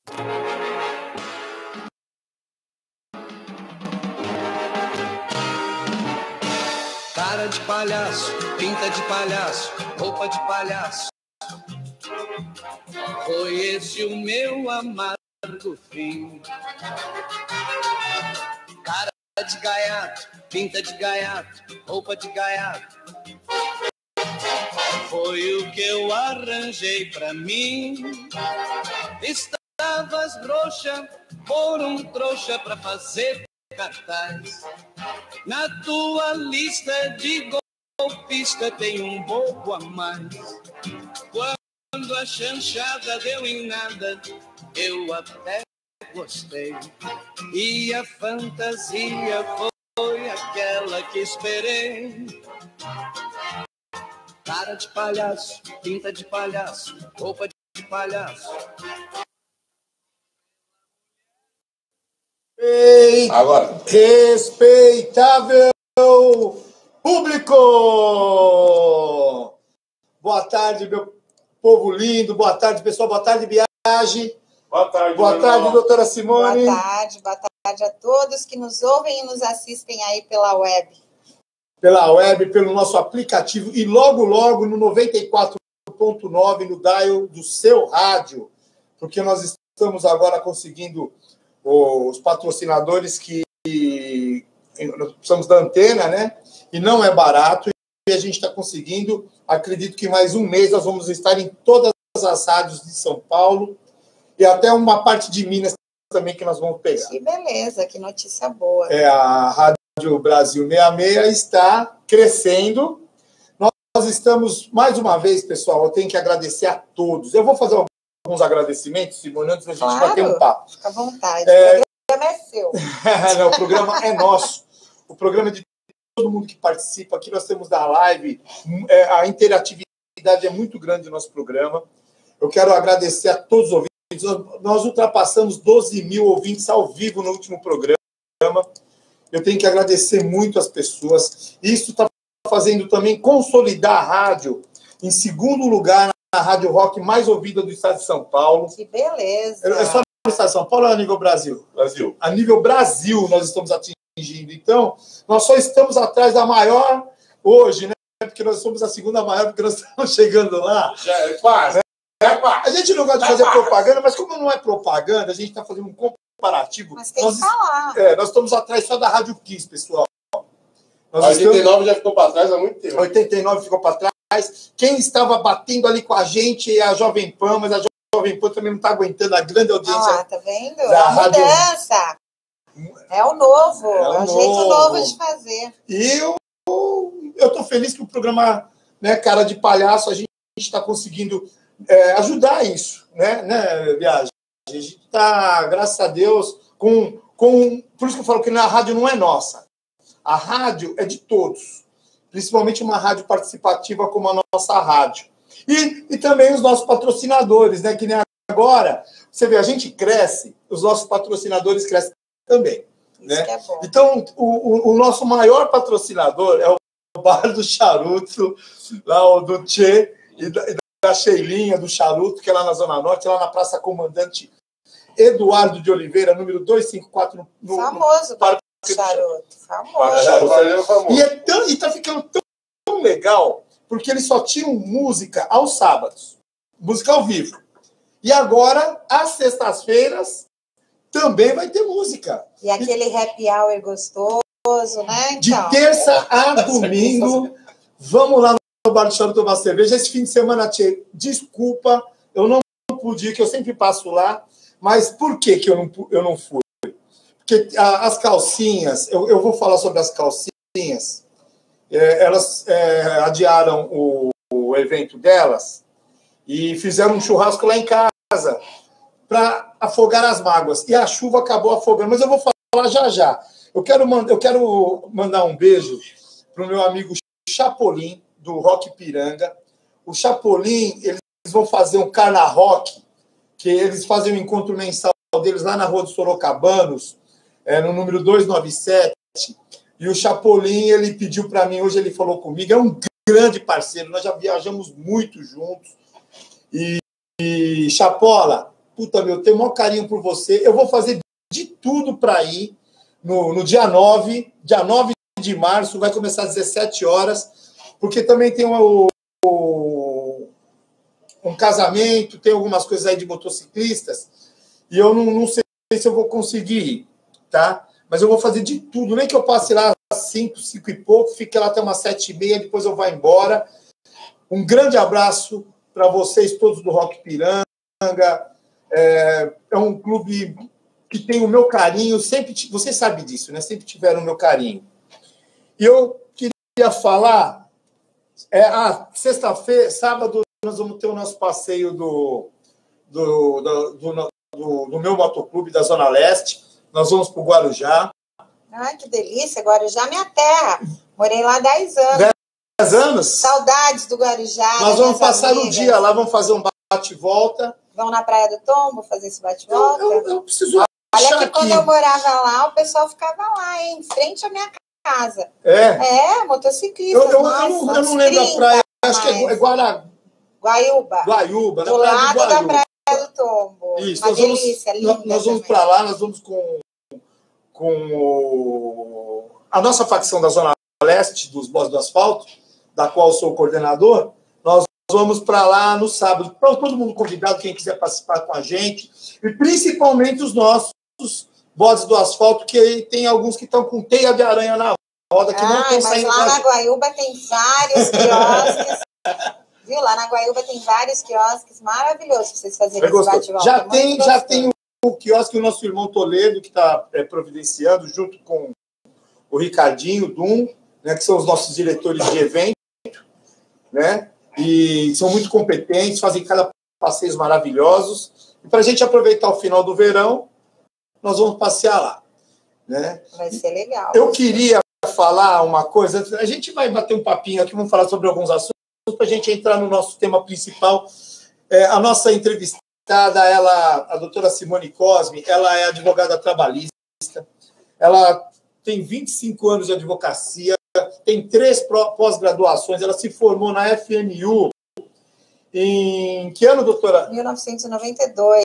Cara de palhaço, pinta de palhaço, roupa de palhaço. Foi esse o meu amargo fim. Cara de gaiato, pinta de gaiato, roupa de gaiato. Foi o que eu arranjei pra mim. Estavas broxa por um trouxa pra fazer cartaz. Na tua lista de golpista tem um bobo a mais. Quando a chanchada deu em nada, eu até gostei. E a fantasia foi aquela que esperei. Cara de palhaço, pinta de palhaço, roupa de palhaço. Agora. Respeitável público! Boa tarde, meu povo lindo. Boa tarde, pessoal. Boa tarde, Biagi. Boa tarde, boa tarde, doutora Simone. Boa tarde a todos que nos ouvem e nos assistem aí pela web. Pela web, pelo nosso aplicativo e logo, logo no 94.9 no dial do seu rádio, porque nós estamos agora conseguindo os patrocinadores que nós precisamos da antena, né? E não é barato, e a gente está conseguindo. Acredito que mais um mês nós vamos estar em todas as rádios de São Paulo e até uma parte de Minas também que nós vamos pegar. Que beleza, que notícia boa. A Rádio Brasil 66 está crescendo. Nós estamos, mais uma vez, pessoal, eu tenho que agradecer a todos. Eu vou fazer alguns agradecimentos, Simone, antes da gente bater um papo. Fica à vontade, o programa é seu. Não, o programa é nosso. O programa é de todo mundo que participa. Aqui nós temos da live, a interatividade é muito grande no nosso programa. Eu quero agradecer a todos os ouvintes. Nós ultrapassamos 12 mil ouvintes ao vivo no último programa. Eu tenho que agradecer muito as pessoas. Isso está fazendo também consolidar a rádio em segundo lugar na rádio rock mais ouvida do estado de São Paulo. Que beleza! É só no estado de São Paulo ou a nível Brasil? Brasil. A nível Brasil nós estamos atingindo. Então, nós só estamos atrás da maior hoje, né? Porque nós somos a segunda maior, porque nós estamos chegando lá. Já é quase. A gente não gosta de fazer propaganda, mas como não é propaganda, a gente está fazendo um comparativo. Mas tem que falar. Nós estamos atrás só da Rádio Kiss, pessoal. 89 já ficou para trás há muito tempo. 89 ficou para trás. Quem estava batendo ali com a gente é a Jovem Pan, mas a Jovem Pan também não está aguentando a grande audiência. Ah, tá vendo? É a mudança. É o novo. É um jeito novo de fazer. E eu estou feliz que o programa, né, Cara de Palhaço, a gente está conseguindo ajudar isso, né, Viagem? A gente está, graças a Deus, por isso que eu falo que a rádio não é nossa. A rádio é de todos, principalmente uma rádio participativa como a nossa rádio. E também os nossos patrocinadores, né? Que nem agora, você vê, a gente cresce, os nossos patrocinadores crescem também. Né? Isso que é bom. Então, o nosso maior patrocinador é o Bar do Charuto, lá o do Tchê e da Sheilinha do Charuto, que é lá na Zona Norte, lá na Praça Comandante Eduardo de Oliveira, número 254. Famoso, Bar do Charuto. Famoso. E está ficando tão legal, porque eles só tiram música aos sábados, música ao vivo. E agora, às sextas-feiras, também vai ter música. E aquele happy hour gostoso, né? Então. De terça a domingo, vamos lá no Bar do Charuto tomar cerveja. Esse fim de semana, Tchê, desculpa, eu não pude ir, que eu sempre passo lá. Mas por que eu não fui? Porque as calcinhas, eu vou falar sobre as calcinhas, elas adiaram o evento delas e fizeram um churrasco lá em casa para afogar as mágoas. E a chuva acabou afogando. Mas eu vou falar já. Eu quero mandar um beijo para o meu amigo Chapolin, do Rock Piranga. O Chapolin, eles vão fazer um Carna Rock, que eles fazem um encontro mensal deles lá na Rua dos Sorocabanos, no número 297. E o Chapolin, ele pediu para mim, hoje ele falou comigo, é um grande parceiro, nós já viajamos muito juntos. E Chapola, puta, meu, tenho o maior carinho por você. Eu vou fazer de tudo para ir no dia 9 de março, vai começar às 17 horas, porque também tem um casamento, tem algumas coisas aí de motociclistas, e eu não sei se eu vou conseguir ir, tá? Mas eu vou fazer de tudo, nem que eu passe lá às 5 e pouco, fique lá até umas 7h30, depois eu vou embora. Um grande abraço para vocês todos do Rock Piranga. É um clube que tem o meu carinho, sempre, você sabe disso, né? Sempre tiveram o meu carinho. E eu queria falar, sexta-feira, sábado, nós vamos ter o nosso passeio do meu motoclube da Zona Leste. Nós vamos para o Guarujá. Ai, que delícia, Guarujá, minha terra. Morei lá 10 anos. 10 anos? Saudades do Guarujá. Nós vamos passar o dia lá, vamos fazer um bate-volta. Vamos na Praia do Tombo fazer esse bate-volta? Eu preciso Olha que quando eu morava lá, o pessoal ficava lá, em frente à minha casa. Motociclista. Eu não lembro a praia, acho que é Guaiúba. Guaiúba, do lado da Praia do Tombo. Isso, nós vamos para lá, nós vamos com a nossa facção da Zona Leste, dos Boss do Asfalto, da qual eu sou o coordenador. Nós vamos para lá no sábado. Para todo mundo convidado, quem quiser participar com a gente. E principalmente os nossos Bodes do Asfalto, que tem alguns que estão com teia de aranha na roda, que não estão saindo. Mas lá na Guaiúba tem vários quiosques. Viu? Lá na Guaiúba tem vários quiosques maravilhosos para vocês fazerem esse bate-volta. Já tem o quiosque, o nosso irmão Toledo, que está providenciando, junto com o Ricardinho, o Dum, né, que são os nossos diretores de evento, né? E são muito competentes, fazem cada passeios maravilhosos. E para a gente aproveitar o final do verão, nós vamos passear lá, né? Vai ser legal. Eu queria falar uma coisa, a gente vai bater um papinho aqui, vamos falar sobre alguns assuntos, para a gente entrar no nosso tema principal. A nossa entrevistada, a doutora Simone Cosme, ela é advogada trabalhista, ela tem 25 anos de advocacia, tem 3 pós-graduações, ela se formou na FNU em que ano, doutora? 1992.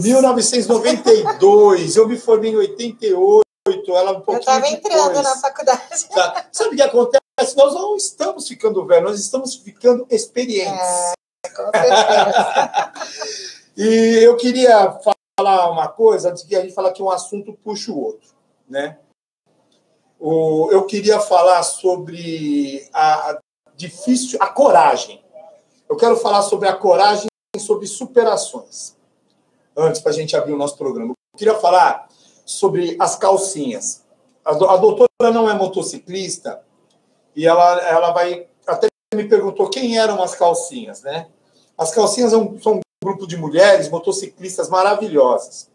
1992, eu me formei em 88, ela um pouquinho eu estava entrando na faculdade. Tá. Sabe o que acontece? Nós não estamos ficando velhos, nós estamos ficando experientes. Com certeza. E eu queria falar uma coisa, antes que a gente fala que um assunto puxa o outro, né? Eu queria falar sobre a coragem. Eu quero falar sobre a coragem e sobre superações. Antes, para a gente abrir o nosso programa. Eu queria falar sobre as calcinhas. A doutora não é motociclista e ela vai... Até me perguntou quem eram as calcinhas, né? As calcinhas são um grupo de mulheres motociclistas maravilhosas.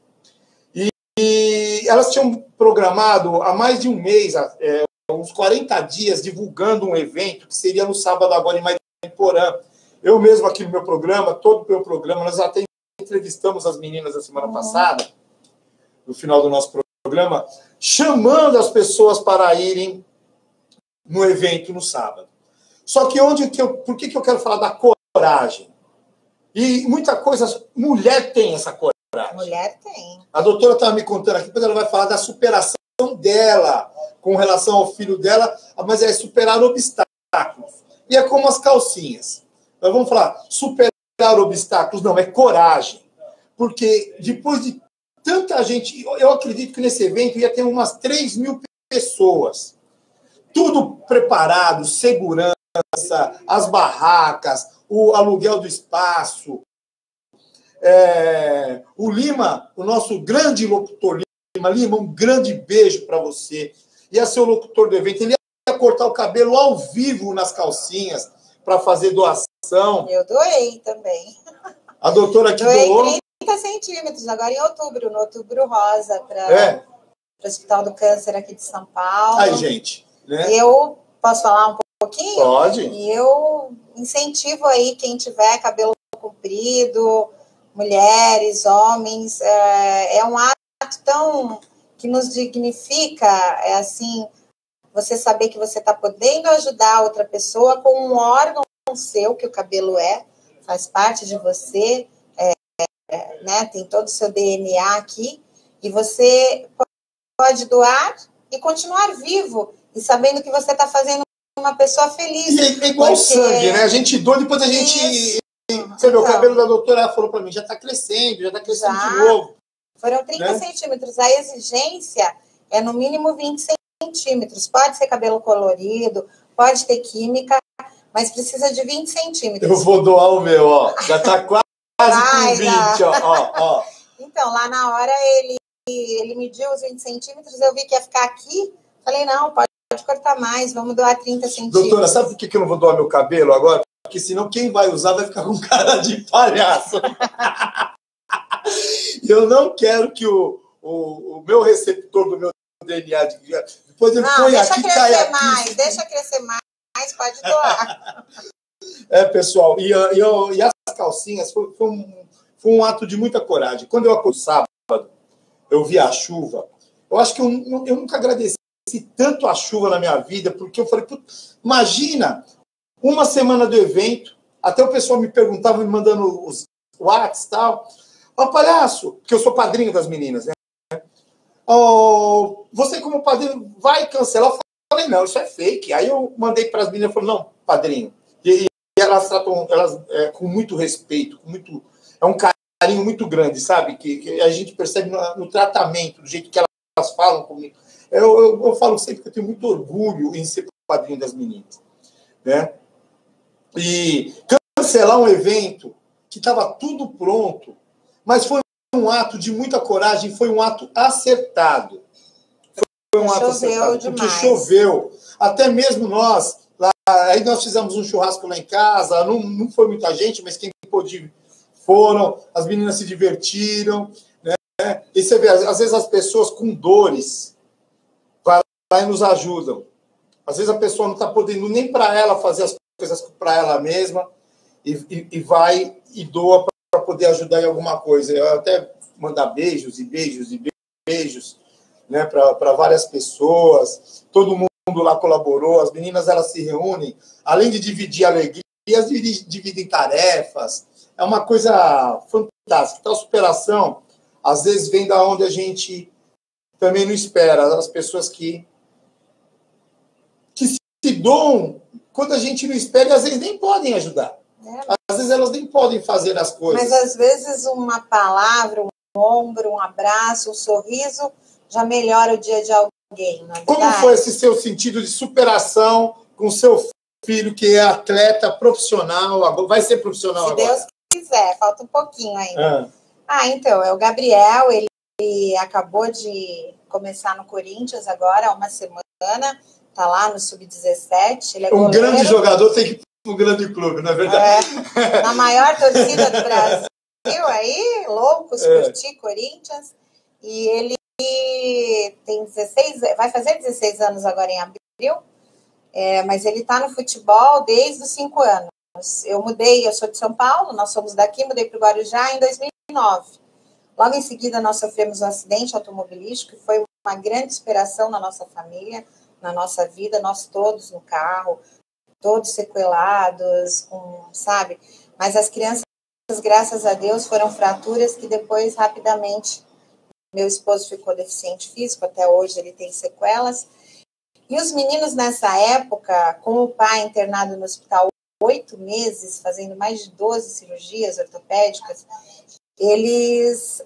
E elas tinham programado há mais de um mês, uns 40 dias, divulgando um evento que seria no sábado agora em Mariporã. Eu mesmo aqui no meu programa, todo o meu programa, nós até entrevistamos as meninas da semana passada, no final do nosso programa, chamando as pessoas para irem no evento no sábado. Só que por que eu quero falar da coragem? E muita coisa, mulher tem essa coragem. Mulher tem. A doutora estava me contando aqui, depois ela vai falar da superação dela com relação ao filho dela, mas é superar obstáculos. E é como as calcinhas. Nós vamos falar, superar obstáculos, não, é coragem. Porque depois de tanta gente, eu acredito que nesse evento ia ter umas 3.000 pessoas. Tudo preparado, segurança, as barracas, o aluguel do espaço. O Lima, o nosso grande locutor Lima, um grande beijo para você. Ia ser o locutor do evento, ele ia cortar o cabelo ao vivo nas calcinhas para fazer doação. Eu doei também. A doutora aqui doou 30 centímetros, agora em outubro, no Outubro Rosa, para o Hospital do Câncer aqui de São Paulo. Aí, gente, né? Eu posso falar um pouquinho? Pode. E eu incentivo aí quem tiver cabelo comprido, mulheres, homens, é um ato tão que nos dignifica, assim, você saber que você está podendo ajudar outra pessoa com um órgão seu, que o cabelo faz parte de você, né, tem todo o seu DNA aqui, e você pode doar e continuar vivo, e sabendo que você está fazendo uma pessoa feliz. E é igual sangue, né? A gente doa, depois a gente... Você vê, o cabelo da doutora, ela falou para mim, já está crescendo de novo. Foram 30 centímetros. A exigência é no mínimo 20 centímetros. Pode ser cabelo colorido, pode ter química, mas precisa de 20 centímetros. Eu vou doar o meu, ó. Já está quase com 20, ó. Então, lá na hora, ele mediu os 20 centímetros, eu vi que ia ficar aqui. Falei, não, pode cortar mais, vamos doar 30 centímetros. Doutora, sabe por que eu não vou doar meu cabelo agora? Porque senão quem vai usar vai ficar com cara de palhaço. Eu não quero que o meu receptor do meu DNA... Depois ele põe aqui, cai aqui. Deixa crescer mais, pode doar. Pessoal, e as calcinhas foi um ato de muita coragem. Quando eu acordei sábado, eu vi a chuva. Eu acho que eu nunca agradeci tanto a chuva na minha vida, porque eu falei, imagina, uma semana do evento, até o pessoal me perguntava, me mandando os WhatsApp e tal. Ó, palhaço, porque eu sou padrinho das meninas, né? Você como padrinho vai cancelar? Eu falei, não, isso é fake. Aí eu mandei para as meninas e falei, não, padrinho. E elas tratam elas com muito respeito, é um carinho muito grande, sabe? Que a gente percebe no tratamento, do jeito que elas falam comigo. Eu falo sempre que eu tenho muito orgulho em ser padrinho das meninas, né? E cancelar um evento que estava tudo pronto, mas foi um ato de muita coragem, foi um ato acertado. Foi um ato acertado, porque choveu. Até mesmo nós, lá, aí nós fizemos um churrasco lá em casa, não foi muita gente, mas quem pôde foram, as meninas se divertiram, né? E você vê, às vezes as pessoas com dores vai lá e nos ajudam. Às vezes a pessoa não está podendo nem para ela fazer as coisas para ela mesma e vai e doa para poder ajudar em alguma coisa. Eu até mandar beijos, né, para várias pessoas. Todo mundo lá colaborou. As meninas, elas se reúnem. Além de dividir alegria, elas dividem tarefas. É uma coisa fantástica. Então, a superação, às vezes, vem da onde a gente também não espera. As pessoas que se doam quando a gente não espera, e às vezes nem podem ajudar. Às vezes elas nem podem fazer as coisas. Mas às vezes uma palavra, um ombro, um abraço, um sorriso já melhora o dia de alguém. Não é verdade? Como foi esse seu sentido de superação com seu filho, que é atleta profissional, vai ser profissional agora? Se Deus quiser, falta um pouquinho ainda. Então, é o Gabriel, ele acabou de começar no Corinthians agora, há uma semana, tá lá no Sub-17. Ele é um grande jogador tem que ir para um grande clube, não é verdade? Na maior torcida do Brasil, aí, loucos por ti, Corinthians. E ele tem vai fazer 16 anos agora em abril, mas ele está no futebol desde os 5 anos. Eu sou de São Paulo, nós somos daqui, mudei para o Guarujá em 2009. Logo em seguida, nós sofremos um acidente automobilístico, que foi uma grande inspiração na nossa família, na nossa vida, nós todos no carro, todos sequelados, sabe? Mas as crianças, graças a Deus, foram fraturas que depois, rapidamente, meu esposo ficou deficiente físico, até hoje ele tem sequelas. E os meninos, nessa época, com o pai internado no hospital 8 meses, fazendo mais de 12 cirurgias ortopédicas, eles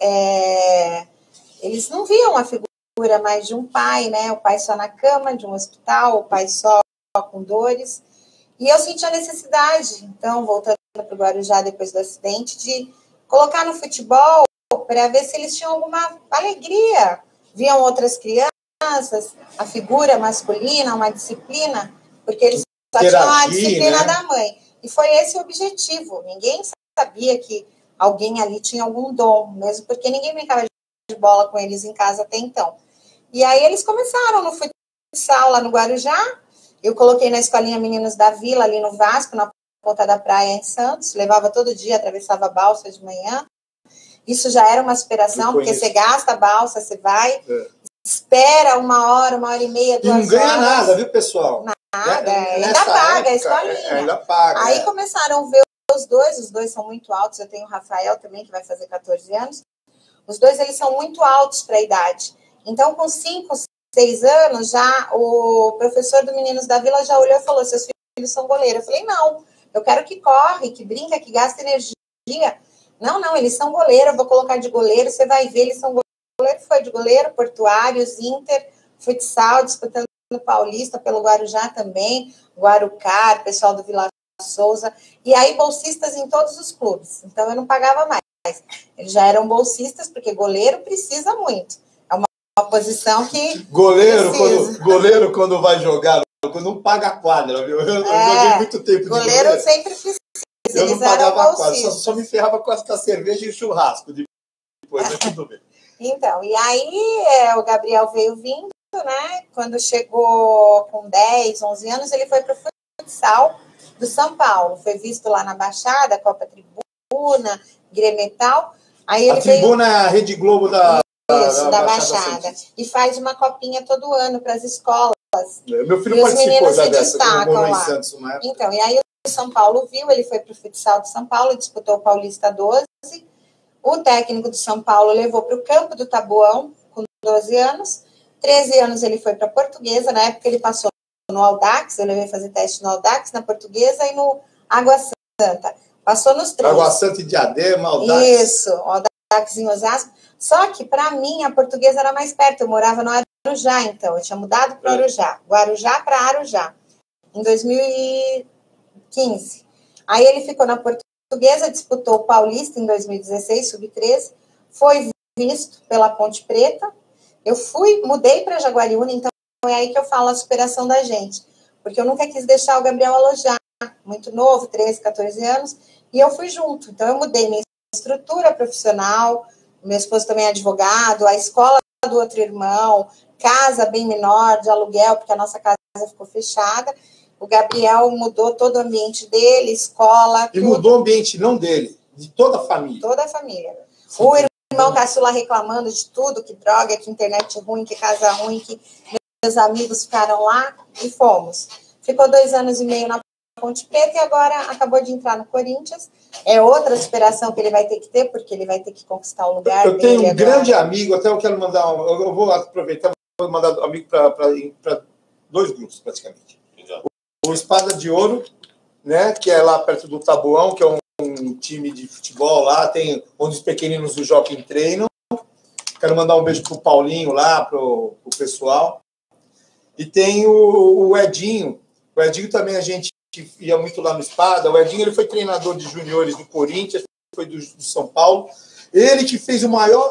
não viam a figura mais de um pai, né? O pai só na cama de um hospital, o pai só com dores. E eu senti a necessidade, então, voltando para o Guarujá depois do acidente, de colocar no futebol para ver se eles tinham alguma alegria. Viam outras crianças, a figura masculina, uma disciplina, porque eles só tinham a disciplina, né, da mãe. E foi esse o objetivo. Ninguém sabia que alguém ali tinha algum dom, mesmo porque ninguém brincava de bola com eles em casa até então. E aí eles começaram no futsal lá no Guarujá. Eu coloquei na escolinha Meninos da Vila, ali no Vasco, na ponta da praia em Santos. Levava todo dia, atravessava a balsa de manhã. Isso já era uma aspiração, porque você gasta a balsa, você vai, espera 1 hora, 1h30, 2 horas. E não ganha nada, viu, pessoal? Nada, ainda paga a escolinha. Ainda paga. Aí começaram a ver os dois são muito altos. Eu tenho o Rafael também, que vai fazer 14 anos. Os dois, eles são muito altos para a idade. Então, com 5, 6 anos, já o professor do Meninos da Vila já olhou e falou, seus filhos são goleiros. Eu falei, não, eu quero que corre, que brinca, que gasta energia. Não, eles são goleiros, eu vou colocar de goleiro, você vai ver, eles são goleiro. Foi de goleiro, Portuários, Inter, futsal, disputando no Paulista, pelo Guarujá também, Guarucar, pessoal do Vila Souza, e aí bolsistas em todos os clubes. Então, eu não pagava mais. Eles já eram bolsistas, porque goleiro precisa muito. É uma posição que goleiro, quando vai jogar, não paga a quadra, viu? Eu joguei muito tempo de goleiro. Goleiro sempre precisa. Eu não pagava a quadra, só me ferrava com a cerveja e churrasco depois, mas tudo bem. Então, e aí o Gabriel veio vindo, né? Quando chegou com 10, 11 anos, ele foi para o futsal do São Paulo. Foi visto lá na Baixada, Copa Tribuna, Gremetal. Aí ele Tribuna é a Rede Globo da Baixada. E faz uma copinha todo ano para as escolas. Meu filho participou já dessa, destacam lá. Santos, então, e aí o São Paulo viu, ele foi para o futsal do São Paulo, disputou o Paulista 12. O técnico do São Paulo levou para o campo do Taboão, com 12 anos. 13 anos ele foi para a Portuguesa, na época ele passou no Audax, eu levei fazer teste no Audax, na Portuguesa e no Água Santa. Passou nos 3. Água Santa e Diadema, Audax. Isso, Audax em Osasco. Só que, para mim, a Portuguesa era mais perto. Eu morava no Arujá, então. Eu tinha mudado para Arujá. Guarujá para Arujá. Em 2015. Aí ele ficou na Portuguesa, disputou o Paulista em 2016, sub-13. Foi visto pela Ponte Preta. Eu mudei para Jaguariúna, então é aí que eu falo a superação da gente. Porque eu nunca quis deixar o Gabriel alojar. Muito novo, 13, 14 anos. E eu fui junto. Então, eu mudei minha estrutura profissional. Meu esposo também é advogado, a escola do outro irmão, casa bem menor, de aluguel, porque a nossa casa ficou fechada. O Gabriel mudou todo o ambiente dele, escola. E tudo. Mudou o ambiente, não dele, de toda a família. Toda a família. Sim. O irmão caçula reclamando de tudo, que droga, que internet ruim, que casa ruim, que meus amigos ficaram lá, e fomos. Ficou 2 anos e meio na Ponte Preta e agora acabou de entrar no Corinthians. É outra superação que ele vai ter que ter, porque ele vai ter que conquistar o lugar dele. Eu tenho um grande amigo, até eu quero mandar, eu vou aproveitar, vou mandar um amigo para 2 grupos, praticamente. O Espada de Ouro, né, que é lá perto do Taboão, que é um time de futebol lá, tem onde os pequeninos do Jockey treinam. Quero mandar um beijo pro Paulinho lá, pro pessoal. E tem o Edinho. O Edinho também a gente ia muito lá no Espada. O Edinho, ele foi treinador de juniores do Corinthians, foi do São Paulo. Ele que fez o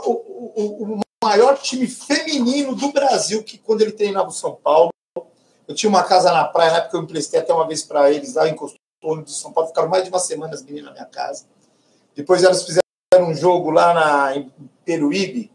maior time feminino do Brasil, que quando ele treinava o São Paulo. Eu tinha uma casa na praia, na época eu emprestei até uma vez para eles, lá em Costone de São Paulo. Ficaram mais de uma semana as meninas na minha casa. Depois elas fizeram um jogo lá em Peruíbe,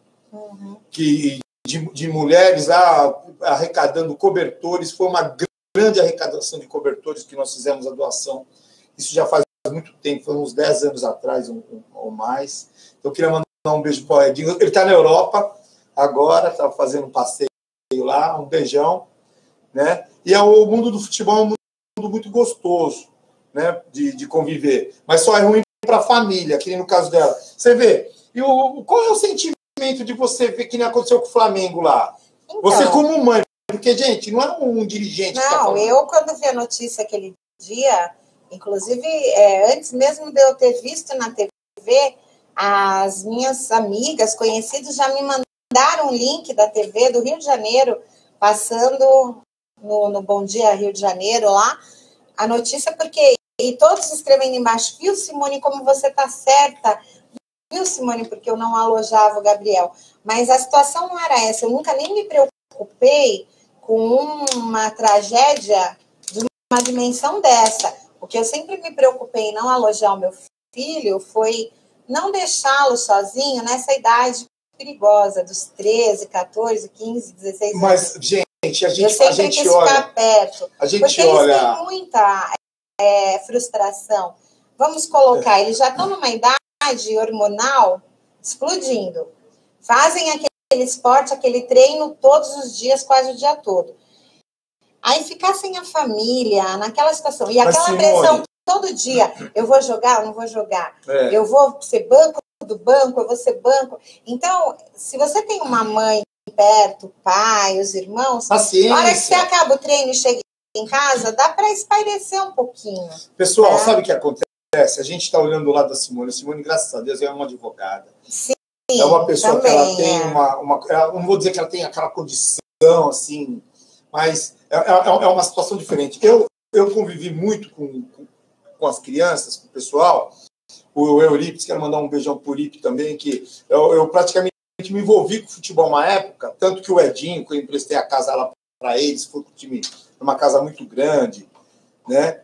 de mulheres lá arrecadando cobertores. Foi uma grande arrecadação de cobertores que nós fizemos a doação. Isso já faz muito tempo, foi uns 10 anos atrás ou mais. Então, eu queria mandar um beijo para o Edinho. Ele está na Europa agora, está fazendo um passeio lá, um beijão. Né? E o mundo do futebol é um mundo muito gostoso, né? de conviver. Mas só é ruim para a família, que nem no caso dela. Você vê, qual é o sentimento de você ver que nem aconteceu com o Flamengo lá? Então, você como mãe, porque, gente, não é um dirigente. Não, eu quando vi a notícia aquele dia, inclusive, antes mesmo de eu ter visto na TV, as minhas amigas, conhecidos, já me mandaram um link da TV do Rio de Janeiro, passando no Bom Dia Rio de Janeiro lá, a notícia, porque e todos escrevendo embaixo, viu, Simone, como você tá certa, viu, Simone, porque eu não alojava o Gabriel. Mas a situação não era essa, eu nunca nem me preocupei com uma tragédia de uma dimensão dessa. O que eu sempre me preocupei em não alojar o meu filho foi não deixá-lo sozinho nessa idade perigosa, dos 13, 14, 15, 16 anos. Mas, gente, a gente quis olha, ficar perto. A gente porque olha... eles têm muita frustração. Vamos colocar, eles já estão numa idade hormonal explodindo. Fazem aquele esporte, aquele treino todos os dias, quase o dia todo. Aí ficar sem a família, naquela situação. E aquela pressão todo dia, eu vou jogar ou não vou jogar? Eu vou ser banco do banco, eu vou ser banco. Então, se você tem uma mãe perto, o pai, os irmãos, paciência. Na hora que você acaba o treino e chega em casa, dá para espairecer um pouquinho. Pessoal, sabe o que acontece? A gente está olhando do lado da Simone. A Simone, graças a Deus, é uma advogada. Sim, é uma pessoa também, que ela tem eu não vou dizer que ela tem aquela condição, assim, mas é uma situação diferente. Eu convivi muito com as crianças, com o pessoal. O Eurípides, quero mandar um beijão pro Uripe também, que eu praticamente me envolvi com futebol uma época, tanto que o Edinho, que eu emprestei a casa lá para eles, foi com o time, uma casa muito grande, né?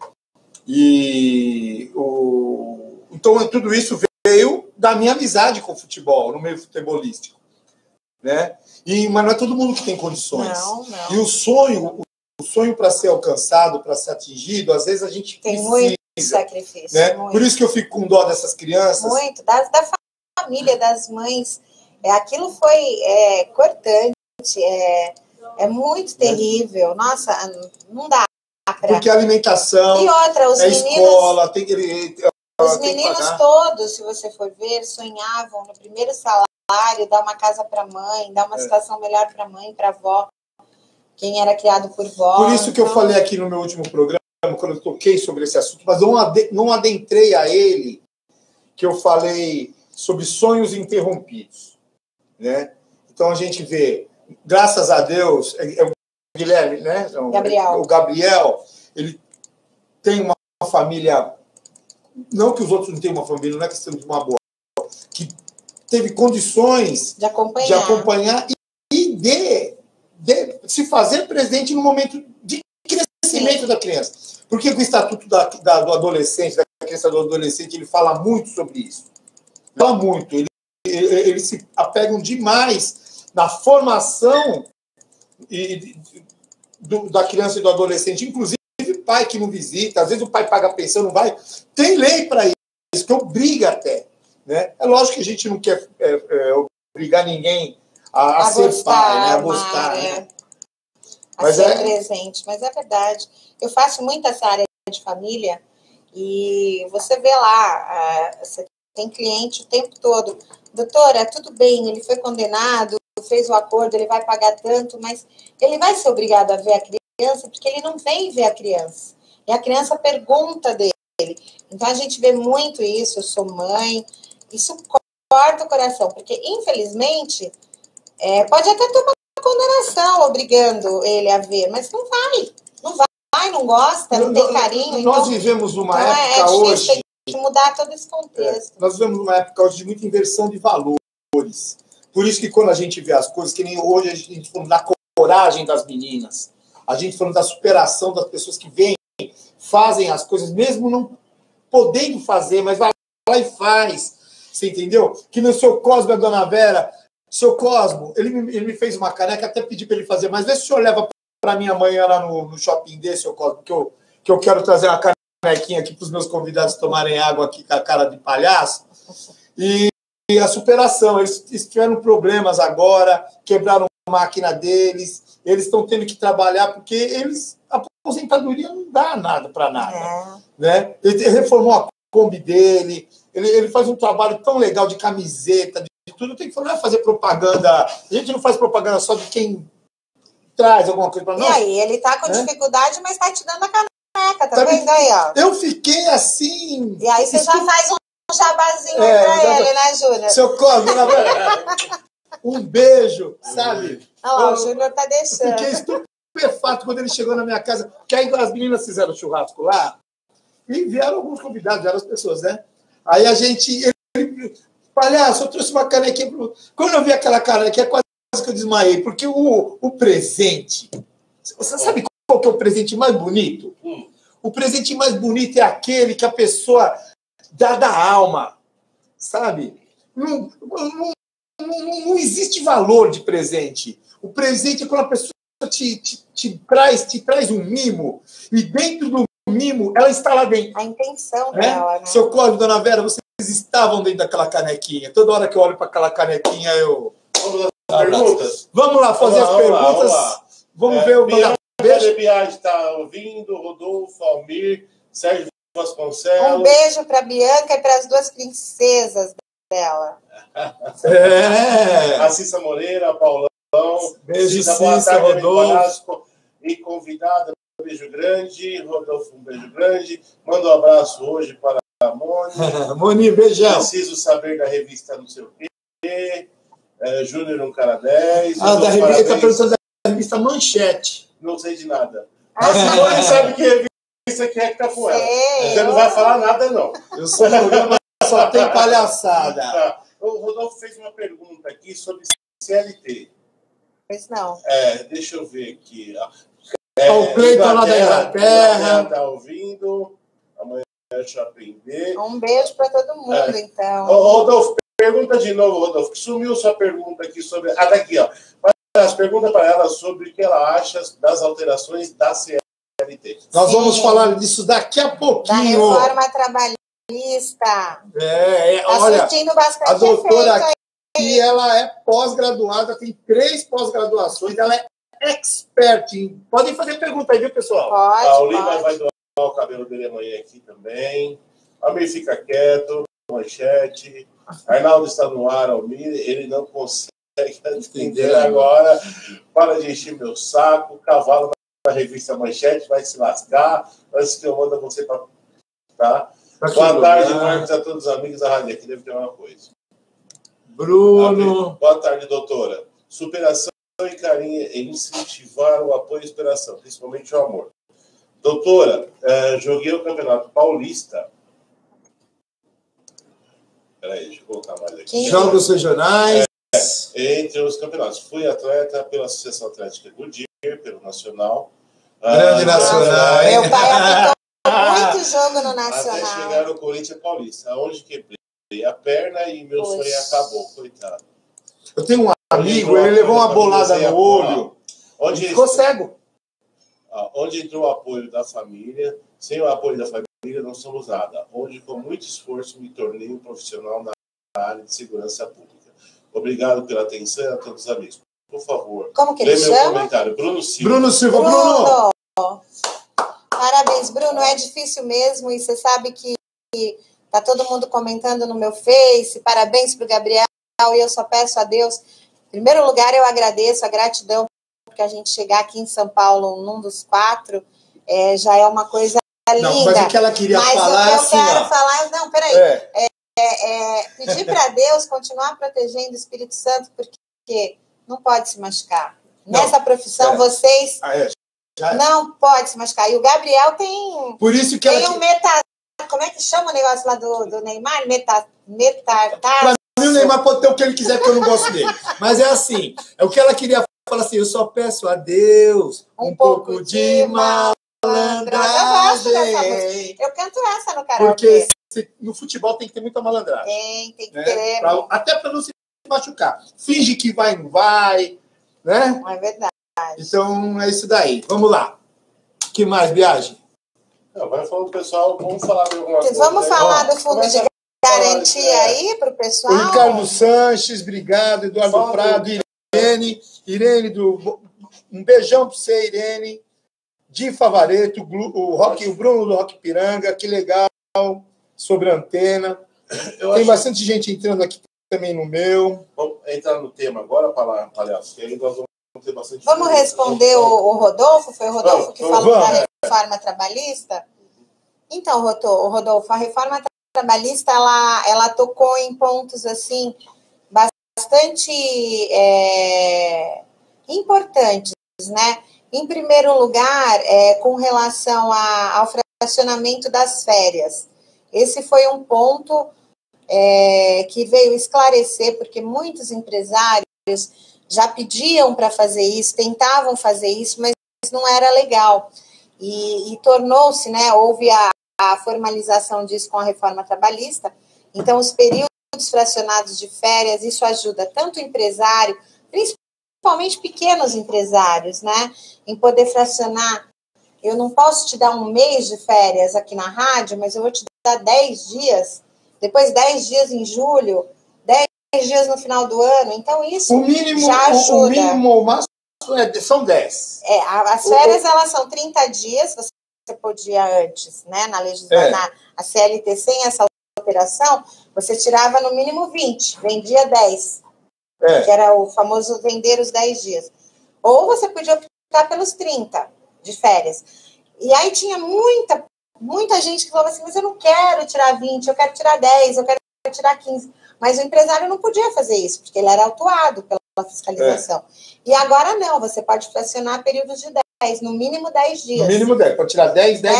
Então, tudo isso veio da minha amizade com o futebol, no meio futebolístico, né? Mas não é todo mundo que tem condições. Não. E o sonho para ser alcançado, para ser atingido, às vezes a gente tem precisa, muito sacrifício. Né? Muito. Por isso que eu fico com dó dessas crianças. Da família, das mães. Aquilo foi cortante, é muito terrível. Nossa, não dá pra... Porque a alimentação, e outra, os meninos, escola, os meninos todos, se você for ver, sonhavam no primeiro salário, dar uma casa para a mãe, dar uma situação melhor para a mãe, para a avó, quem era criado por vó. Por isso que eu falei aqui no meu último programa, quando eu toquei sobre esse assunto, mas não adentrei a ele, que eu falei sobre sonhos interrompidos, né? Então a gente vê, graças a Deus, o Guilherme, né? O Gabriel, ele tem uma família, não que os outros não tenham uma família, não é questão de uma boa, que teve condições de acompanhar e de se fazer presente no momento de crescimento da criança. Porque o Estatuto do Adolescente, da criança e do adolescente, ele fala muito sobre isso. Fala muito. Eles se apegam demais na formação da criança e do adolescente. Inclusive, pai que não visita, às vezes o pai paga a pensão, não vai. Tem lei para isso, que obriga até. Né? É lógico que a gente não quer obrigar ninguém a ser gostar, pai, né? A gostar. Né? A ser presente. Mas é verdade. Eu faço muito essa área de família e você vê lá, você tem cliente o tempo todo. Doutora, tudo bem, ele foi condenado, fez o acordo, ele vai pagar tanto, mas ele vai ser obrigado a ver a criança porque ele não vem ver a criança. E a criança pergunta dele. Então, a gente vê muito isso, eu sou mãe, isso corta o coração, porque, infelizmente, pode até ter uma condenação obrigando ele a ver, mas não vai, não gosta, não tem carinho. Nós vivemos uma época hoje... Tem que mudar todo esse contexto. Nós vivemos uma época hoje de muita inversão de valores. Por isso que quando a gente vê as coisas, que nem hoje a gente falando da coragem das meninas, a gente falando da superação das pessoas que vêm, fazem as coisas, mesmo não podendo fazer, mas vai lá e faz. Você entendeu? Que no seu Cosmo, a dona Vera, seu Cosmo, ele me fez uma caneca, até pedi para ele fazer, mas vê se o senhor leva para minha amanhã lá no shopping desse, seu Cosmo, que eu quero trazer uma canequinha aqui para os meus convidados tomarem água aqui com a cara de palhaço. E a superação, eles tiveram problemas agora, quebraram a máquina deles, eles estão tendo que trabalhar porque a aposentadoria não dá nada para nada. Né? Ele reformou a Kombi dele, ele faz um trabalho tão legal de camiseta, de tudo. Tem que fazer propaganda. A gente não faz propaganda só de quem traz alguma coisa para nós. E aí, ele tá com dificuldade, mas tá te dando a caneca, tá vendo aí, ó? Eu fiquei assim... E aí você já faz um jabazinho pra ele, né, Júnior? Seu Cosmo, um beijo, sabe? Olha lá, o Júnior tá deixando. Fiquei estupefato quando ele chegou na minha casa, porque aí as meninas fizeram churrasco lá, e vieram alguns convidados, vieram as pessoas, né? Aí a gente... Palhaço, eu trouxe uma canequinha. Quando eu vi aquela canequinha, quase que eu desmaiei, porque o presente... Você sabe qual que é o presente mais bonito? O presente mais bonito é aquele que a pessoa dá da alma, sabe? Não existe valor de presente. O presente é quando a pessoa te traz um mimo, e dentro do mimo, ela está lá dentro. A intenção dela, né? Seu Cosmo, dona Vera, vocês estavam dentro daquela canequinha. Toda hora que eu olho para aquela canequinha, eu... Vamos lá fazer as perguntas. Vamos ver o... Beijo está ouvindo, Rodolfo, Almir, Sérgio Vasconcelos. Um beijo para Bianca e para as duas princesas dela. A Cissa Moreira, Paulão. Beijo, Cissa, boa Cissa, tarde, Rodolfo. E convidada, um beijo grande. Rodolfo, um beijo grande. Manda um abraço hoje para a Moni. Moni, beijão. Preciso saber da revista não sei o quê. Júnior, um cara 10. Da revista, está perguntando da revista Manchete. Não sei de nada. Mas a Moni sabe que revista que é que tá com ela. Você não vai falar nada, não. Eu sou programa, só tem palhaçada. Tá. O Rodolfo fez uma pergunta aqui sobre CLT. Pois não. Deixa eu ver aqui. O Cleiton lá da Inglaterra. Está ouvindo. Amanhã deixa eu aprender. Um beijo para todo mundo, então. Rodolfo, pergunta de novo, Rodolfo. Sumiu sua pergunta aqui sobre... Tá aqui, ó. As perguntas para ela sobre o que ela acha das alterações da CLT. Nós vamos falar disso daqui a pouquinho. Da reforma trabalhista. Olha, bastante a doutora aqui, ela é pós-graduada, tem 3 pós-graduações, ela é expert. Podem fazer pergunta aí, viu, pessoal? O Lima vai doar o cabelo dele amanhã aqui também. Almir fica quieto, Manchete. Arnaldo está no ar, Almir, ele não consegue entender agora. Para de encher meu saco. Cavalo na revista Manchete vai se lascar. Antes que eu mando você para... Tá? Boa tarde, Marcos, a todos os amigos da rádio. Aqui deve ter uma coisa. Bruno. Boa tarde, doutora. Superação e carinho em incentivar o apoio e superação, principalmente o amor. Doutora, joguei o Campeonato Paulista. Peraí, deixa eu colocar mais aqui. Jogos regionais. Entre os campeonatos. Fui atleta pela Associação Atlética do DIR, pelo Nacional. Grande Nacional. Meu pai apitou muito jogo no Nacional. Até chegar no Corinthians Paulista, onde quebrei a perna e meu sonho acabou, coitado. Eu tenho um amigo, ele levou uma bolada no olho. Ficou cego. Onde entrou o apoio da família, sem o apoio da família não somos nada. Onde com muito esforço me tornei um profissional na área de segurança pública. Obrigado pela atenção a todos os amigos. Por favor, como que ele chama? Meu comentário. Bruno Silva. Bruno. Parabéns, Bruno. É difícil mesmo e você sabe que tá todo mundo comentando no meu Face. Parabéns para o Gabriel e eu só peço a Deus. Em primeiro lugar, eu agradeço a gratidão porque a gente chegar aqui em São Paulo num dos 4 já é uma coisa linda. Não, mas o que ela queria falar... Mas o que eu quero falar... Não, peraí. Pedir para Deus continuar protegendo o Espírito Santo, porque não pode se machucar. Nessa profissão, vocês não pode se machucar. E o Gabriel tem... Por isso que tem como é que chama o negócio lá do Neymar? Para mim, o Neymar pode ter o que ele quiser, porque eu não gosto dele. Mas é assim, o que ela queria falar assim, eu só peço a Deus um pouco de malandragem. Eu canto essa no karaokê. Porque no futebol tem que ter muita malandragem. Tem que ter. Até para não se machucar. Finge que vai, não vai, né? É verdade. Então, é isso daí. Vamos lá. O que mais, Biagi? Vai falar do pessoal, vamos falar de alguma coisa. Vamos falar do fundo de garantia aí para o pessoal? O Ricardo Sanches, obrigado. Eduardo Prado, Irene, um beijão para você, Irene. Di Favareto, o Bruno do Rock Piranga, que legal. Sobre a antena. Tem bastante gente entrando aqui também no meu. Vamos entrar no tema agora, palhaço, que aí nós vamos ter bastante... Vamos responder o Rodolfo? Foi o Rodolfo que falou da reforma trabalhista? Então, Rodolfo, a reforma trabalhista, ela tocou em pontos, assim, bastante importantes, né? Em primeiro lugar, com relação ao fracionamento das férias. Esse foi um ponto que veio esclarecer, porque muitos empresários já pediam para fazer isso, tentavam fazer isso, mas não era legal. E tornou-se, né, houve a formalização disso com a reforma trabalhista. Então, os períodos fracionados de férias, isso ajuda tanto o empresário, principalmente pequenos empresários, né, em poder fracionar. Eu não posso te dar um mês de férias aqui na rádio, mas eu vou te dar 10 dias, depois 10 dias em julho, 10 dias no final do ano. Então, isso já ajuda. O mínimo ou máximo são 10. As férias, elas são 30 dias, você podia antes, né? Na legislação, a CLT, sem essa alteração, você tirava no mínimo 20, vendia 10, que era o famoso vender os 10 dias. Ou você podia optar pelos 30 de férias. E aí tinha muita gente que falava assim, mas eu não quero tirar 20, eu quero tirar 10, eu quero tirar 15. Mas o empresário não podia fazer isso, porque ele era autuado pela fiscalização. E agora não, você pode fracionar períodos de 10, no mínimo 10 dias. No mínimo 10, pode tirar 10 e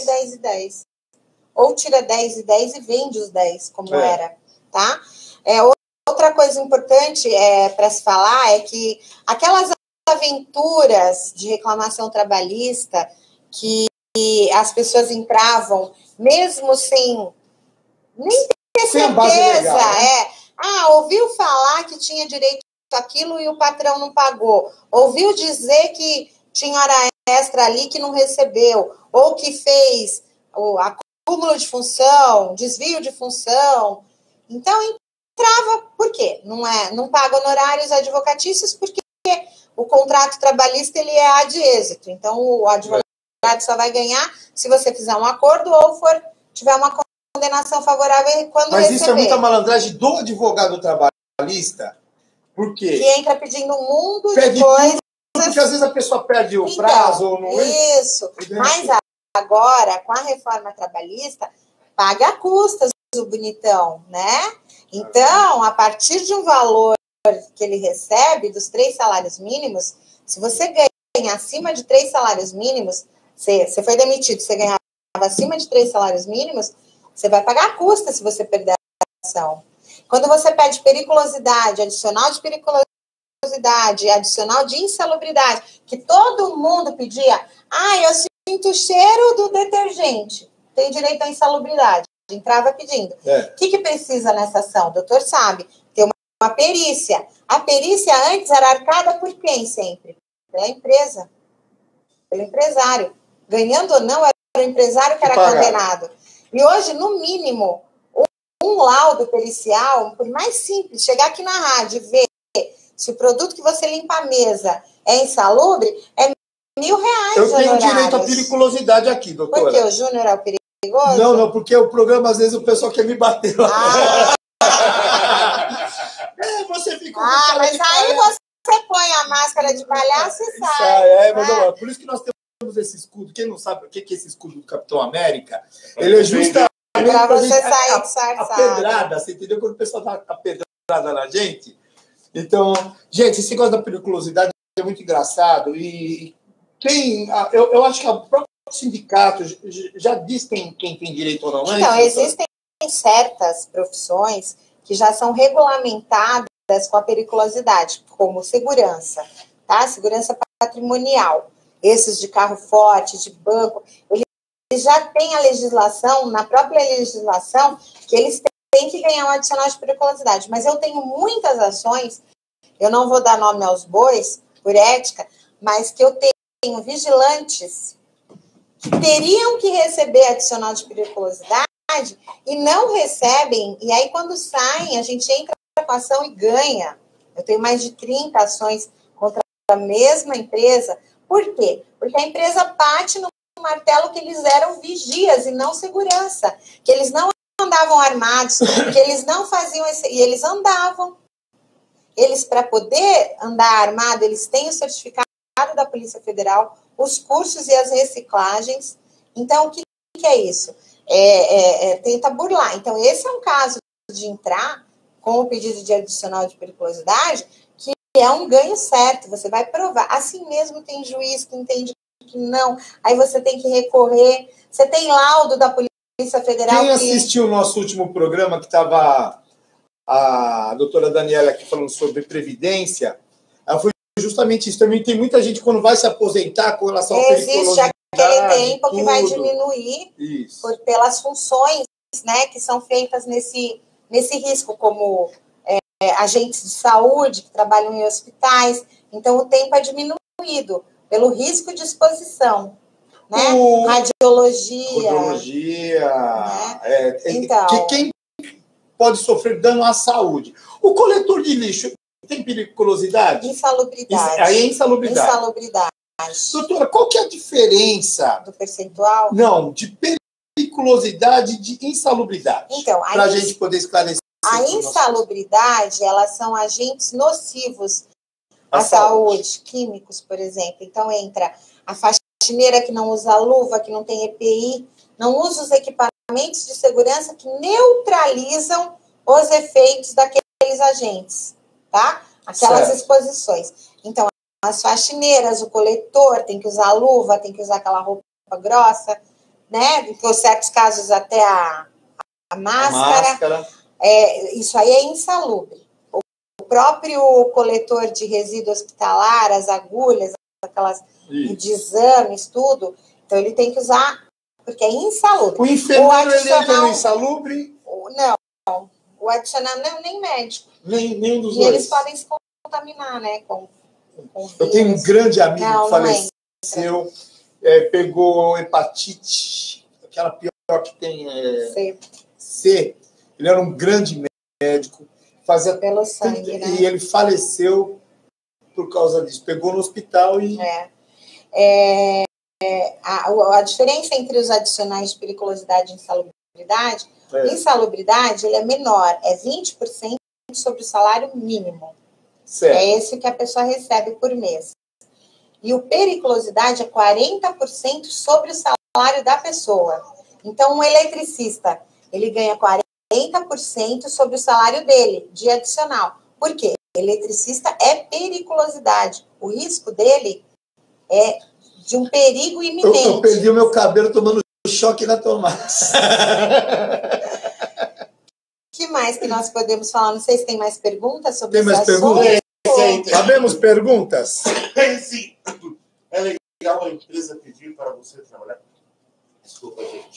10. Ou tira 10 e 10 e vende os 10, como era, tá? Outra coisa importante para se falar é que aquelas aventuras de reclamação trabalhista que as pessoas entravam, mesmo sem nem ter certeza, ouviu falar que tinha direito àquilo e o patrão não pagou, ouviu dizer que tinha hora extra ali que não recebeu, ou que fez acúmulo de função, desvio de função. Então, entrava, por quê? Não paga honorários advocatícios, porque o contrato trabalhista ele é ad êxito. Então, o advogado só vai ganhar se você fizer um acordo ou tiver uma condenação favorável quando Mas receber. isso é muita malandragem do advogado trabalhista, porque que entra pedindo um mundo de coisas. Porque às vezes a pessoa perde o prazo ou não é. Isso. Mas agora, com a reforma trabalhista, paga a custas o bonitão, né? Então, a partir de um valor que ele recebe, dos 3 salários mínimos, se você ganha acima de 3 salários mínimos, você foi demitido, você ganhava acima de 3 salários mínimos, você vai pagar a custa se você perder a ação. Quando você pede periculosidade, adicional de periculosidade, adicional de insalubridade, que todo mundo pedia, eu sinto o cheiro do detergente, tem direito à insalubridade, entrava pedindo. O que precisa nessa ação? O doutor sabe, tem uma perícia. A perícia antes era arcada por quem sempre? Pela empresa, pelo empresário. Ganhando ou não, era o empresário que era condenado. E hoje, no mínimo, um laudo pericial, por mais simples, chegar aqui na rádio e ver se o produto que você limpa a mesa é insalubre, é R$1.000. Eu tenho direito à periculosidade aqui, doutora. Por que o Júnior é o perigoso? Não, porque o programa, às vezes, o pessoal quer me bater lá. Você fica mas aí você põe a máscara de palhaço e sai. Mas por isso que nós temos esse escudo. Quem não sabe o que é esse escudo do Capitão América, ele é justamente para você sair a pedrada, você entendeu? Quando o pessoal dá a pedrada na gente. Então, gente, esse negócio da periculosidade é muito engraçado. E eu acho que o próprio sindicato já diz quem tem direito ou não. Então, existem certas profissões que já são regulamentadas com a periculosidade, como segurança, tá? Segurança patrimonial. Esses de carro forte, de banco, eles já têm a legislação, na própria legislação, que eles têm que ganhar um adicional de periculosidade. Mas eu tenho muitas ações, eu não vou dar nome aos bois, por ética, mas que eu tenho vigilantes que teriam que receber adicional de periculosidade e não recebem, e aí quando saem, a gente entra com a ação e ganha. Eu tenho mais de 30 ações contra a mesma empresa. Por quê? Porque a empresa bate no martelo que eles eram vigias e não segurança, que eles não andavam armados, que eles não faziam e eles andavam. Eles, para poder andar armado, eles têm o certificado da Polícia Federal, os cursos e as reciclagens. Então, o que é isso? Tenta burlar. Então, esse é um caso de entrar com o pedido de adicional de periculosidade, que é um ganho certo, você vai provar. Assim mesmo tem juiz que entende que não, aí você tem que recorrer, você tem laudo da Polícia Federal. Quem assistiu o nosso último programa, que estava a doutora Daniela aqui falando sobre previdência, ela foi justamente isso. Também tem muita gente, quando vai se aposentar, com relação à periculosidade, existe aquele tempo que vai diminuir pelas funções, né, que são feitas nesse risco, como agentes de saúde que trabalham em hospitais. Então, o tempo é diminuído pelo risco de exposição, né? Radiologia. Né? Então, quem pode sofrer dano à saúde? O coletor de lixo tem periculosidade? Insalubridade. Aí é insalubridade. Doutora, qual que é a diferença do percentual? Não, de periculosidade e de insalubridade. Então, para a gente poder esclarecer. A insalubridade, elas são agentes nocivos à saúde, químicos, por exemplo. Então, entra a faxineira que não usa luva, que não tem EPI, não usa os equipamentos de segurança que neutralizam os efeitos daqueles agentes, tá? Aquelas exposições. Então, as faxineiras, o coletor, tem que usar luva, tem que usar aquela roupa grossa, né? Em certos casos, até a máscara. Isso aí é insalubre. O próprio coletor de resíduo hospitalar, as agulhas, aquelas de exames, tudo, então ele tem que usar, porque é insalubre. O enfermeiro, ele entra no insalubre? Não. O adicional não é nem médico. Nem dos dois. E eles podem se contaminar, né? Com eu tenho um grande amigo que faleceu, pegou hepatite, aquela pior que tem, C. Ele era um grande médico, fazia pelo sangue, né? E ele faleceu por causa disso. Pegou no hospital e... A diferença entre os adicionais de periculosidade e insalubridade, insalubridade, ele é menor, é 20% sobre o salário mínimo. Certo. É esse que a pessoa recebe por mês. E o periculosidade é 40% sobre o salário da pessoa. Então, um eletricista, ele ganha 40% sobre o salário dele, de adicional. Por quê? Eletricista é periculosidade. O risco dele é de um perigo iminente. Eu perdi o meu cabelo tomando choque na tomada. O que mais que nós podemos falar? Não sei se tem mais perguntas sobre esse assunto. Tem mais perguntas? Sabemos perguntas? Sim. É legal a empresa pedir para você trabalhar. Desculpa, gente.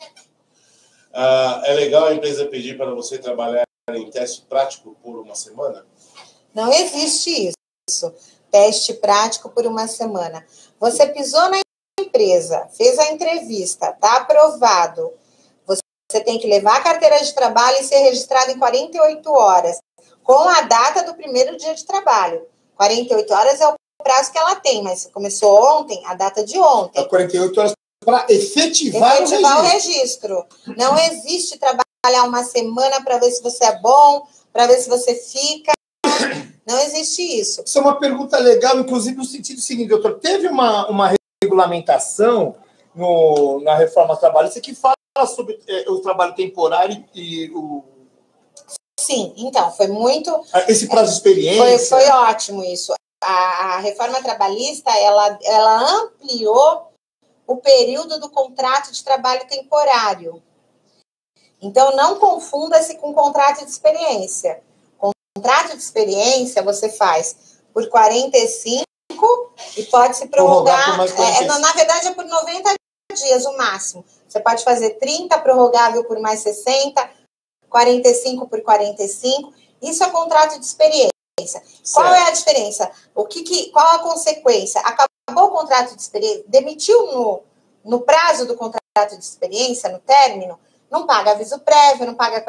É legal a empresa pedir para você trabalhar em teste prático por uma semana? Não existe isso. Teste prático por uma semana. Você pisou na empresa, fez a entrevista, está aprovado. Você tem que levar a carteira de trabalho e ser registrado em 48 horas, com a data do primeiro dia de trabalho. 48 horas é o prazo que ela tem, mas começou ontem, a data de ontem. 48 horas para efetivar o registro. Não existe trabalhar uma semana para ver se você é bom, para ver se você fica. Não existe isso. Isso é uma pergunta legal, inclusive no sentido seguinte, doutor. Teve uma regulamentação na reforma trabalhista que fala sobre o trabalho temporário e o... Sim, então, foi muito... Esse prazo de experiência... Foi ótimo isso. A reforma trabalhista, ela ampliou o período do contrato de trabalho temporário. Então, não confunda-se com contrato de experiência. Contrato de experiência você faz por 45 e pode se prorrogar. Na verdade, é por 90 dias o máximo. Você pode fazer 30, prorrogável por mais 60, 45 por 45. Isso é contrato de experiência. Certo. Qual é a diferença? Qual a consequência? Acabou o contrato de experiência, demitiu no prazo do contrato de experiência, no término, não paga aviso prévio, não paga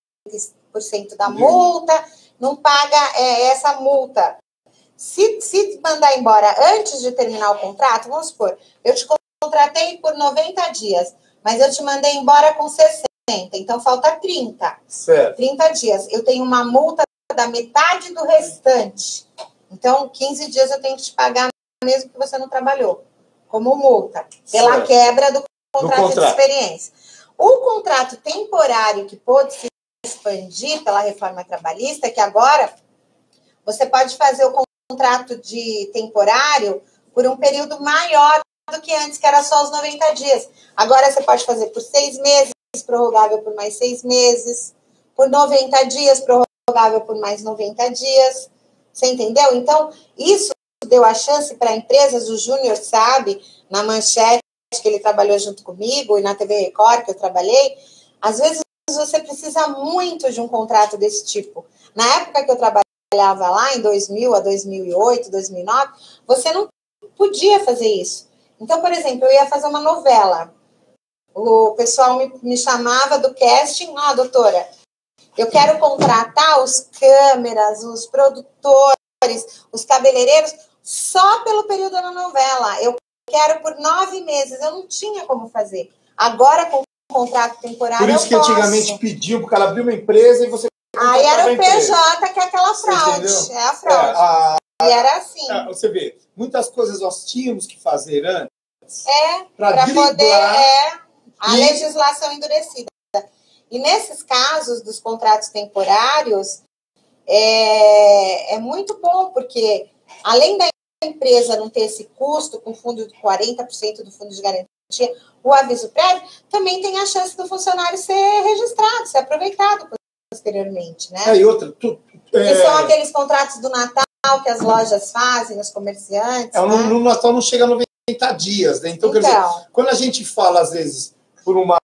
40% da multa, não paga essa multa. Se mandar embora antes de terminar o contrato, vamos supor, eu te contratei por 90 dias, mas eu te mandei embora com 60, então falta 30. Certo. 30 dias. Eu tenho uma multa da metade do restante. Então, 15 dias eu tenho que te pagar mesmo que você não trabalhou, como multa, pela quebra do contrato de experiência. O contrato temporário que pôde se expandir pela reforma trabalhista, que agora você pode fazer o contrato de temporário por um período maior do que antes, que era só os 90 dias. Agora você pode fazer por 6 meses, prorrogável por mais 6 meses, por 90 dias, prorrogável por mais 90 dias. Você entendeu? Então, isso deu a chance para empresas, o Júnior sabe, na Manchete, que ele trabalhou junto comigo, e na TV Record, que eu trabalhei, às vezes você precisa muito de um contrato desse tipo. Na época que eu trabalhava lá, em 2000 a 2008, 2009, você não podia fazer isso. Então, por exemplo, eu ia fazer uma novela. O pessoal me chamava do casting, doutora, eu quero contratar os câmeras, os produtores, os cabeleireiros, só pelo período da novela. Eu quero por 9 meses. Eu não tinha como fazer. Agora, com o contrato temporário, por isso que antigamente pediam, porque ela abriu uma empresa e você... Aí era o PJ, que é aquela fraude. É a fraude. E era assim. Você vê, muitas coisas nós tínhamos que fazer antes. Para poder... a legislação endurecida. E nesses casos dos contratos temporários, é muito bom, porque além da empresa não ter esse custo com fundo de 40% do fundo de garantia, o aviso prévio, também tem a chance do funcionário ser registrado, ser aproveitado posteriormente, né? E outra... Que são aqueles contratos do Natal que as lojas fazem, os comerciantes. No Natal não chega a 90 dias, né? Então, quer dizer, quando a gente fala, às vezes, por uma...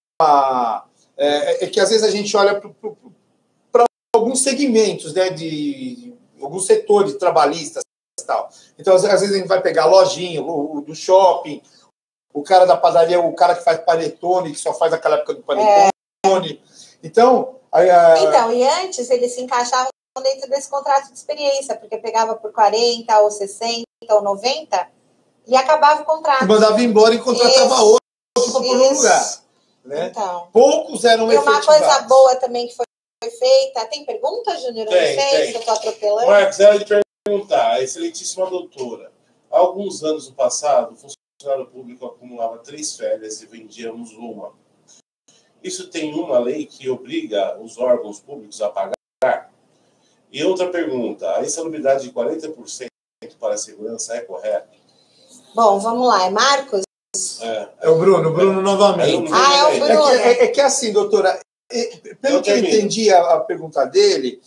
que às vezes a gente olha para alguns segmentos, né, de alguns setores trabalhistas e tal. Então, às vezes a gente vai pegar a lojinha, o do shopping, o cara da padaria, o cara que faz panetone, que só faz aquela época do panetone. Então, e antes eles se encaixavam dentro desse contrato de experiência, porque pegava por 40, ou 60, ou 90, e acabava o contrato. Mandava embora e contratava outro para pôr no lugar. Né? Então, poucos eram efetivados. E uma coisa boa também que foi feita. Tem pergunta, Júnior? Eu não sei se eu estou atropelando. Marcos, era de perguntar, excelentíssima doutora, há alguns anos no passado, o funcionário público acumulava 3 férias e vendíamos uma. Isso tem uma lei que obriga os órgãos públicos a pagar? E outra pergunta, a insalubridade de 40% para a segurança é correta? Bom, vamos lá, é Marcos? É o Bruno novamente. É o Bruno. É que assim, doutora, pelo que eu entendi a pergunta dele,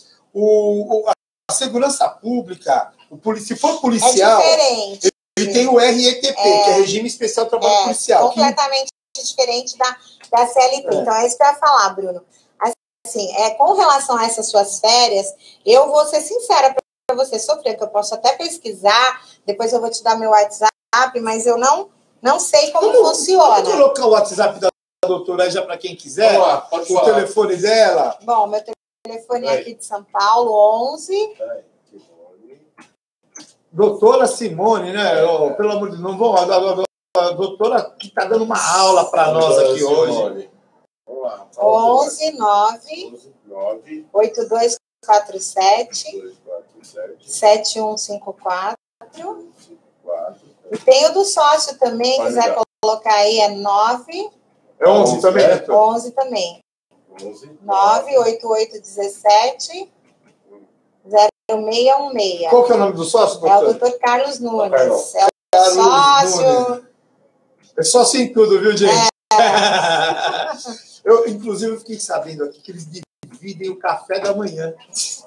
a segurança pública, se for policial, ele tem o RETP, que é Regime Especial de Trabalho Policial. Completamente diferente da CLT. Então, é isso que eu ia falar, Bruno. Assim, com relação a essas suas férias, eu vou ser sincera para você, Sofia, que eu posso até pesquisar, depois eu vou te dar meu WhatsApp, mas eu não sei como funciona. Vamos colocar o WhatsApp da doutora aí já para quem quiser? Vamos lá, pode falar. O telefone dela? Bom, meu telefone é aqui de São Paulo, 11. Doutora Simone, né? Pelo amor de Deus, não vão. A doutora que está dando uma aula para nós aqui hoje. Vamos lá. 11 9 8247 7154. E tem o do sócio também, quiser colocar aí, é 9. É 11 também, né? 11 também. 98817 0616. Qual que é o nome do sócio, doutor? É o doutor Carlos Nunes. É o Carlos sócio. Nunes. É sócio em tudo, viu, gente? Eu, inclusive, fiquei sabendo aqui que eles dividem o café da manhã.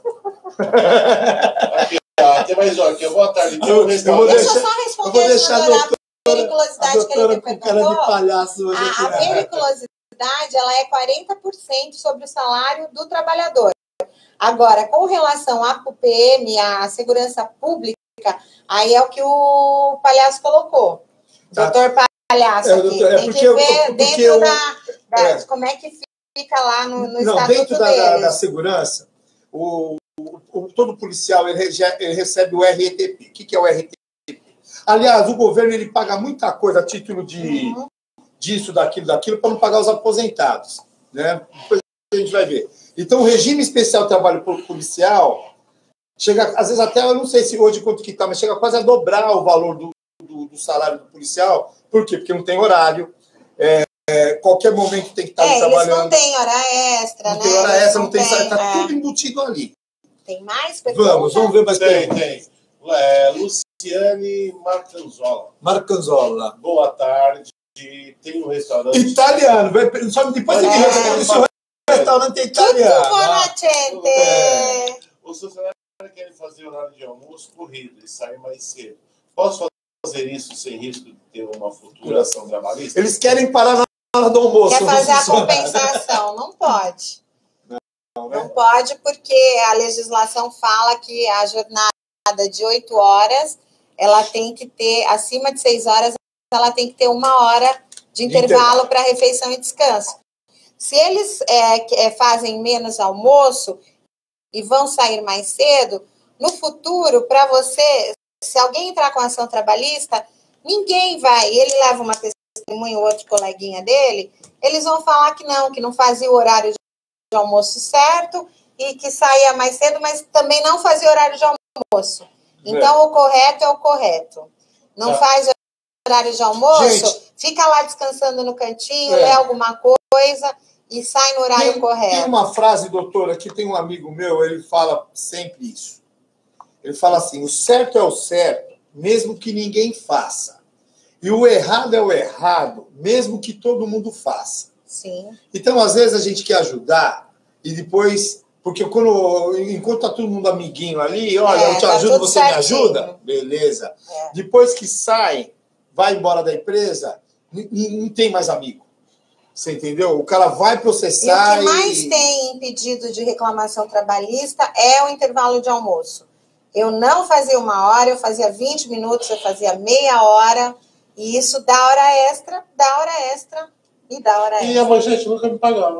Tem mais um aqui. Boa tarde. Deixa eu só responder a periculosidade que ele perguntou. A periculosidade ela é 40% sobre o salário do trabalhador. Agora, com relação à PM, à segurança pública, aí é o que o Palhaço colocou. Doutor Palhaço aqui. Tem que ver dentro de como é que fica lá no estatuto dentro da segurança, todo policial ele recebe o RETP. O que é o RETP? Aliás, o governo ele paga muita coisa a título disso, daquilo, para não pagar os aposentados. Né? Depois a gente vai ver. Então, o regime especial de trabalho policial chega, às vezes até, eu não sei se hoje quanto que está, mas chega quase a dobrar o valor do salário do policial. Por quê? Porque não tem horário. Qualquer momento tem que estar trabalhando. Eles não têm hora extra, não tem hora extra, não tem salário, está tudo embutido ali. Tem mais perguntas? Vamos ver mais perguntas. Tem. Luciane Marcanzola. Boa tarde. Tem um restaurante... Italiano. Só depois você me responde se o restaurante é italiano. Tudo buonasera. Os funcionários querem fazer horário de almoço corrido e sair mais cedo. Posso fazer isso sem risco de ter uma futura ação trabalhista? Eles querem parar na hora do almoço. Quer fazer a compensação? Não pode. Não pode, porque a legislação fala que a jornada de 8 horas, ela tem que ter, acima de 6 horas, ela tem que ter 1 hora de intervalo para refeição e descanso. Se eles fazem menos almoço e vão sair mais cedo, no futuro, para você Se alguém entrar com ação trabalhista, ninguém vai. Ele leva uma testemunha, outro coleguinha dele, eles vão falar que não fazia o horário de almoço certo e que saía mais cedo, mas também não fazia horário de almoço. Então, o correto é o correto. Não faz horário de almoço, fica lá descansando no cantinho, lê alguma coisa e sai no horário correto. Tem uma frase, doutora, que tem um amigo meu, ele fala sempre isso. Ele fala assim, o certo é o certo, mesmo que ninguém faça. E o errado é o errado, mesmo que todo mundo faça. Sim. Então, às vezes, a gente quer ajudar e depois... Porque enquanto tá todo mundo amiguinho ali, olha, eu te ajudo, você me ajuda? Beleza. Depois que sai, vai embora da empresa, não tem mais amigo. Você entendeu? O cara vai processar e... o que mais tem em pedido de reclamação trabalhista é o intervalo de almoço. Eu não fazia 1 hora, eu fazia 20 minutos, eu fazia meia hora, e isso dá hora extra, dá hora extra e dá hora extra. E a manchete nunca me pagava.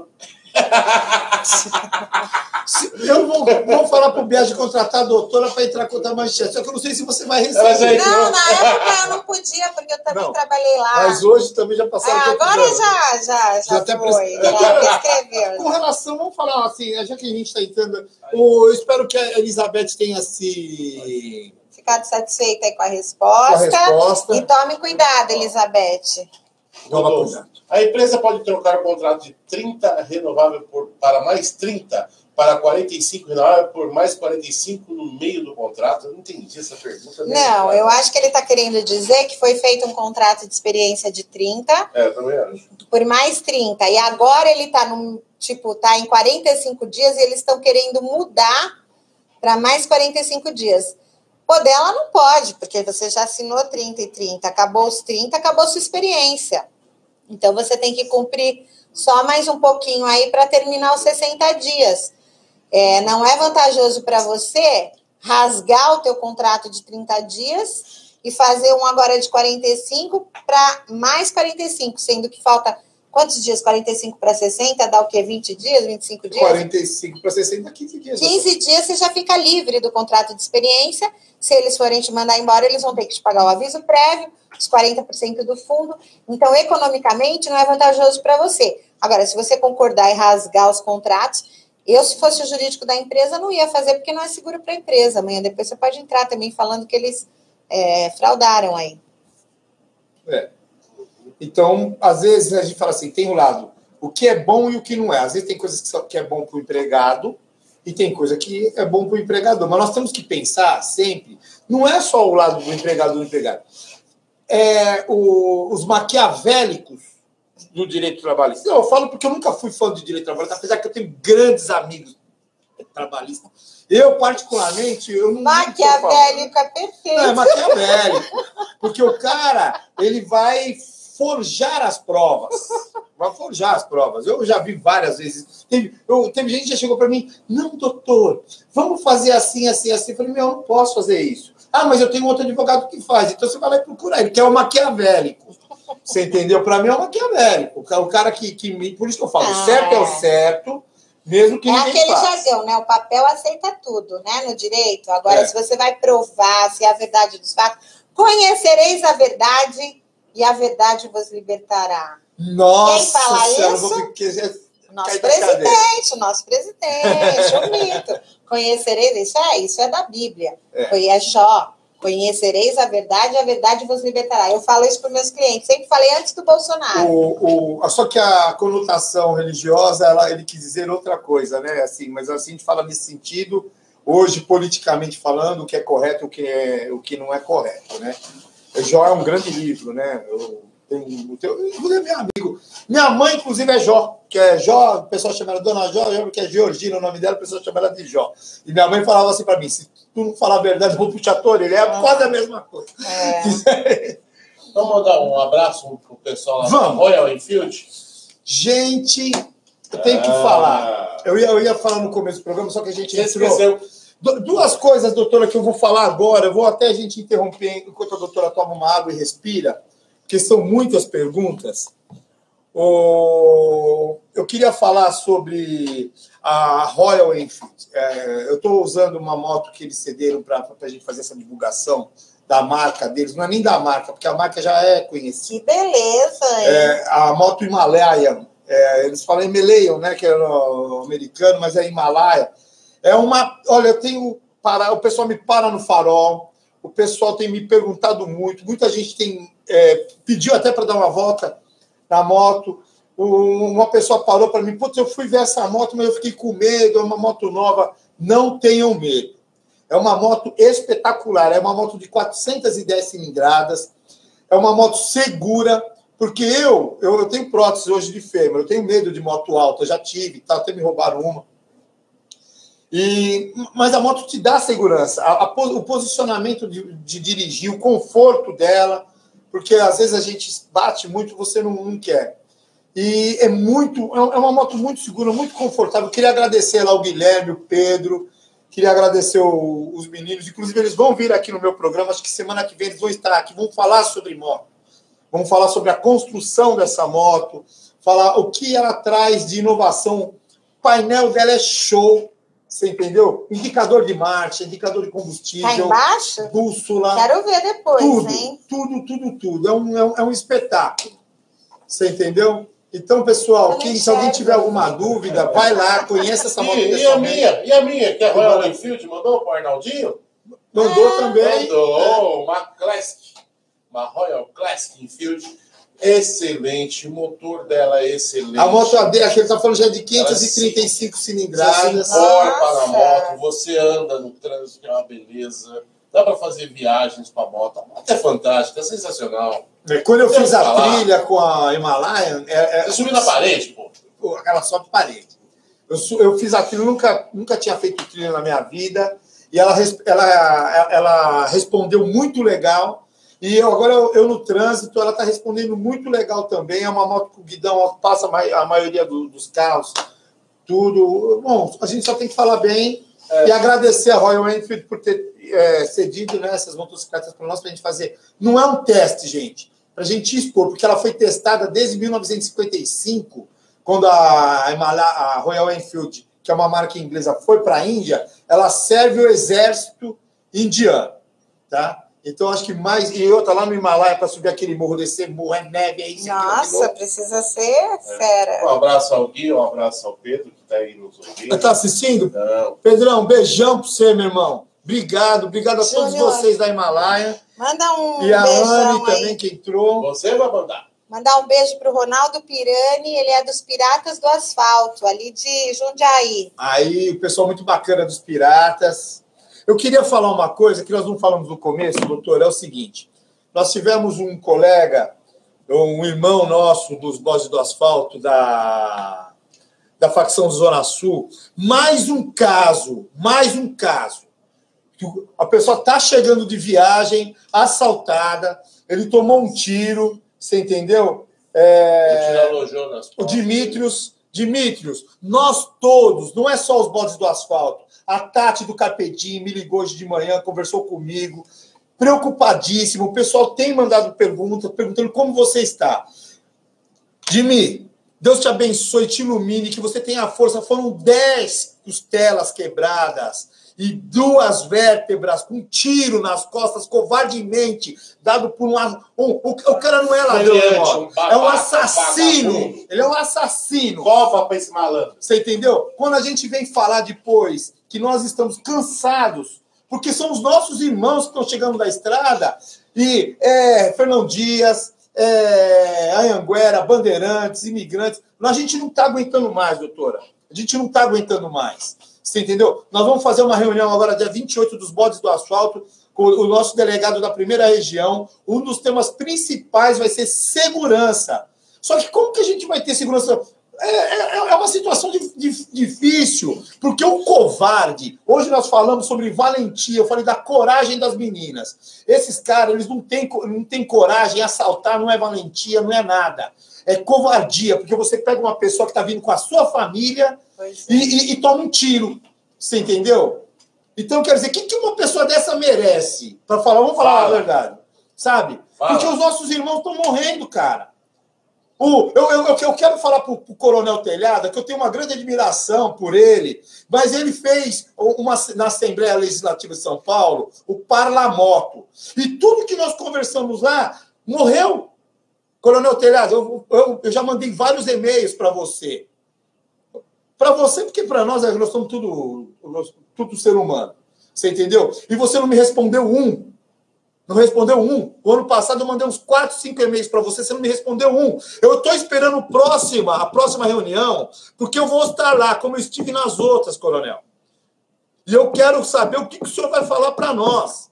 Eu vou falar pro Biagi contratar a doutora para entrar contra a manchete. Só que eu não sei se você vai receber. Não, na época eu não podia, porque eu também trabalhei lá. Mas hoje também já passaram. Agora já até foi. Já prescreveu. Com relação, vamos falar assim, já que a gente está entrando. Eu espero que a Elizabeth tenha se. Ficado satisfeita aí com a resposta. E tome cuidado, Elizabeth. Toma cuidado. A empresa pode trocar o contrato de 30 renovável para mais 30, para 45 renovável por mais 45 no meio do contrato? Eu não entendi essa pergunta. Não, eu acho que ele está querendo dizer que foi feito um contrato de experiência de 30. Eu também acho. Por mais 30. E agora ele está tá em 45 dias e eles estão querendo mudar para mais 45 dias. Pô, dela não pode, porque você já assinou 30 e 30. Acabou os 30, acabou sua experiência. Então, você tem que cumprir só mais um pouquinho aí para terminar os 60 dias. Não é vantajoso para você rasgar o teu contrato de 30 dias e fazer um agora de 45 para mais 45, sendo que falta quantos dias? 45 para 60 dá o quê? 20 dias? 25 dias? 45 para 60, 15 dias. 15 dias você já fica livre do contrato de experiência. Se eles forem te mandar embora, eles vão ter que te pagar o aviso prévio, os 40% do fundo. Então, economicamente, não é vantajoso para você. Agora, se você concordar e rasgar os contratos, eu, se fosse o jurídico da empresa, não ia fazer, porque não é seguro para a empresa. Amanhã depois você pode entrar também falando que eles fraudaram aí. Então, às vezes, a gente fala assim, tem um lado, o que é bom e o que não é. Às vezes tem coisas que é bom para o empregado, e tem coisa que é bom para o empregador. Mas nós temos que pensar sempre, não é só o lado do empregado. Os maquiavélicos do direito trabalhista. Eu falo porque eu nunca fui fã de direito trabalhista, apesar que eu tenho grandes amigos trabalhistas. Eu, particularmente, eu não... Maquiavélico é perfeito. Não, é maquiavélico. Porque o cara, ele vai forjar as provas. Vai forjar as provas. Eu já vi várias vezes. Teve gente que já chegou para mim, não, doutor, vamos fazer assim, assim, assim. Eu falei, eu não posso fazer isso. Ah, mas eu tenho outro advogado que faz. Então você vai lá e procura ele, que é o maquiavélico. Você entendeu? Para mim é o maquiavélico. O cara que por isso que eu falo, certo é o certo, mesmo que ninguém aquele faça. jargão, né? O papel aceita tudo, né? No direito. Agora, se você vai provar se é a verdade dos fatos, conhecereis a verdade e a verdade vos libertará. Nossa, quem fala isso? O nosso presidente, o mito. Conhecereis, isso é da Bíblia. É Jó. Conhecereis a verdade vos libertará. Eu falo isso para os meus clientes, sempre falei antes do Bolsonaro. Só que a conotação religiosa, ele quis dizer outra coisa, né? Assim, mas assim, a gente fala nesse sentido, hoje, politicamente falando, o que é correto e o que não é correto, né? Jó é um grande livro, né? Inclusive, meu amigo. Minha mãe, inclusive, é Jó, que é Jó, o pessoal chama ela Dona Jó, que é Georgina, o nome dela, o pessoal chama ela de Jó. E minha mãe falava assim para mim, se tu não falar a verdade, eu vou puxar a orelha. É quase a mesma coisa. Vamos mandar um abraço pro pessoal lá da Royal Enfield? Gente, eu tenho que falar. Eu ia falar no começo do programa, só que a gente esqueceu. Duas coisas, doutora, que eu vou falar agora. Eu vou até a gente interromper enquanto a doutora toma uma água e respira, porque são muitas perguntas. Eu queria falar sobre a Royal Enfield. Eu estou usando uma moto que eles cederam para a gente fazer essa divulgação da marca deles. Não é nem da marca, porque a marca já é conhecida. Que beleza, hein? A moto Himalayan. Eles falam Himalayan, né? Que é no americano, mas é Himalaia. Olha, eu tenho... O pessoal me para no farol. O pessoal tem me perguntado muito. Muita gente pediu até para dar uma volta na moto. Uma pessoa parou para mim, putz, eu fui ver essa moto, mas eu fiquei com medo, é uma moto nova. Não tenham medo. É uma moto espetacular, é uma moto de 410 cilindradas, é uma moto segura, porque eu tenho prótese hoje de fêmur, eu tenho medo de moto alta, eu já tive, até me roubaram uma. Mas a moto te dá segurança, o posicionamento de dirigir, o conforto dela, porque às vezes a gente bate muito, você não quer. E é uma moto muito segura, muito confortável. Queria agradecer lá o Guilherme, o Pedro, queria agradecer os meninos. Inclusive, eles vão vir aqui no meu programa. Acho que semana que vem eles vão estar aqui. Vão falar sobre moto. Vão falar sobre a construção dessa moto. Falar o que ela traz de inovação. O painel dela é show. Você entendeu? Indicador de marcha, indicador de combustível. Tá embaixo? Bússola. Quero ver depois, tudo, hein? Tudo. É um espetáculo. Você entendeu? Então, pessoal, se alguém tiver alguma dúvida, vai lá, conheça essa moto. E a minha, que é a Royal Enfield, mandou para o Arnaldinho? Mandou também. Mandou, uma Classic, uma Royal Classic Enfield, excelente, o motor dela é excelente. A moto AD, aqui ele está falando já de 535 cilindradas. Você encorpa na moto, você anda no trânsito, que é uma beleza. Dá para fazer viagens com a moto. A moto é fantástica, é sensacional. Quando eu fiz a trilha com a Himalayan... Você subiu na parede, pô? Aquela sobe parede. Eu fiz a trilha, nunca tinha feito trilha na minha vida, e ela respondeu muito legal, e agora eu no trânsito, ela está respondendo muito legal também. É uma moto que o guidão passa a maioria dos carros, tudo. Bom, a gente só tem que falar bem e agradecer a Royal Enfield por ter cedido, né, essas motocicletas para nós, para a gente fazer. Não é um teste, gente, para a gente expor, porque ela foi testada desde 1955, quando a Royal Enfield, que é uma marca inglesa, foi para a Índia. Ela serve o exército indiano, tá? Então, acho que mais... E outra, lá no Himalaia, para subir aquele morro, descer, morro, é neve, é isso. Nossa, precisa ser fera. Um abraço ao Gui, um abraço ao Pedro, que está aí nos ouvindo. Está assistindo? Não. Pedrão, beijão para você, meu irmão. Obrigado a todos vocês da Himalaia. Manda um beijão. E a Anne aí também, que entrou. Você vai mandar. Mandar um beijo para o Ronaldo Pirani, ele é dos Piratas do Asfalto, ali de Jundiaí. Aí, o pessoal muito bacana dos Piratas. Eu queria falar uma coisa que nós não falamos no começo, doutor, é o seguinte. Nós tivemos um colega, um irmão nosso dos Bosses do Asfalto, da facção Zona Sul, mais um caso. A pessoa está chegando de viagem, assaltada, ele tomou um tiro, você entendeu? O Dimitrios, nós todos, não é só os Bosses do Asfalto, a Tati do Carpedim me ligou hoje de manhã, conversou comigo, preocupadíssimo, o pessoal tem mandado perguntas, perguntando como você está. Dimi, Deus te abençoe, te ilumine, que você tenha força. Foram 10 costelas quebradas e 2 vértebras com tiro nas costas, covardemente, dado por o cara não é ladrão, é um assassino. Ele é um assassino. Copa para esse malandro. Você entendeu? Quando a gente vem falar depois que nós estamos cansados, porque são os nossos irmãos que estão chegando da estrada, e Fernão Dias, Anhanguera, Bandeirantes, imigrantes, a gente não está aguentando mais, doutora. A gente não está aguentando mais. Você entendeu? Nós vamos fazer uma reunião agora, dia 28, dos Bosses do Asfalto, com o nosso delegado da primeira região. Um dos temas principais vai ser segurança. Só que como que a gente vai ter segurança? É uma situação difícil, porque o covarde... Hoje nós falamos sobre valentia, eu falei da coragem das meninas. Esses caras, eles não têm coragem, assaltar não é valentia, não é nada. É covardia, porque você pega uma pessoa que está vindo com a sua família e toma um tiro. Você entendeu? Então, quer dizer, o que uma pessoa dessa merece? Vamos falar a verdade. Sabe? Porque os nossos irmãos estão morrendo, cara. Eu quero falar para o Coronel Telhada que eu tenho uma grande admiração por ele, mas ele fez na Assembleia Legislativa de São Paulo o Parlamoto. E tudo que nós conversamos lá morreu. Coronel Telhada, eu já mandei vários e-mails para você. Para você, porque para nós somos tudo ser humano. Você entendeu? E você não me respondeu um. Não respondeu um. O ano passado eu mandei uns 4, 5 e-mails para você não me respondeu um. Eu estou esperando a próxima reunião, porque eu vou estar lá, como eu estive nas outras, coronel. E eu quero saber o que o senhor vai falar para nós.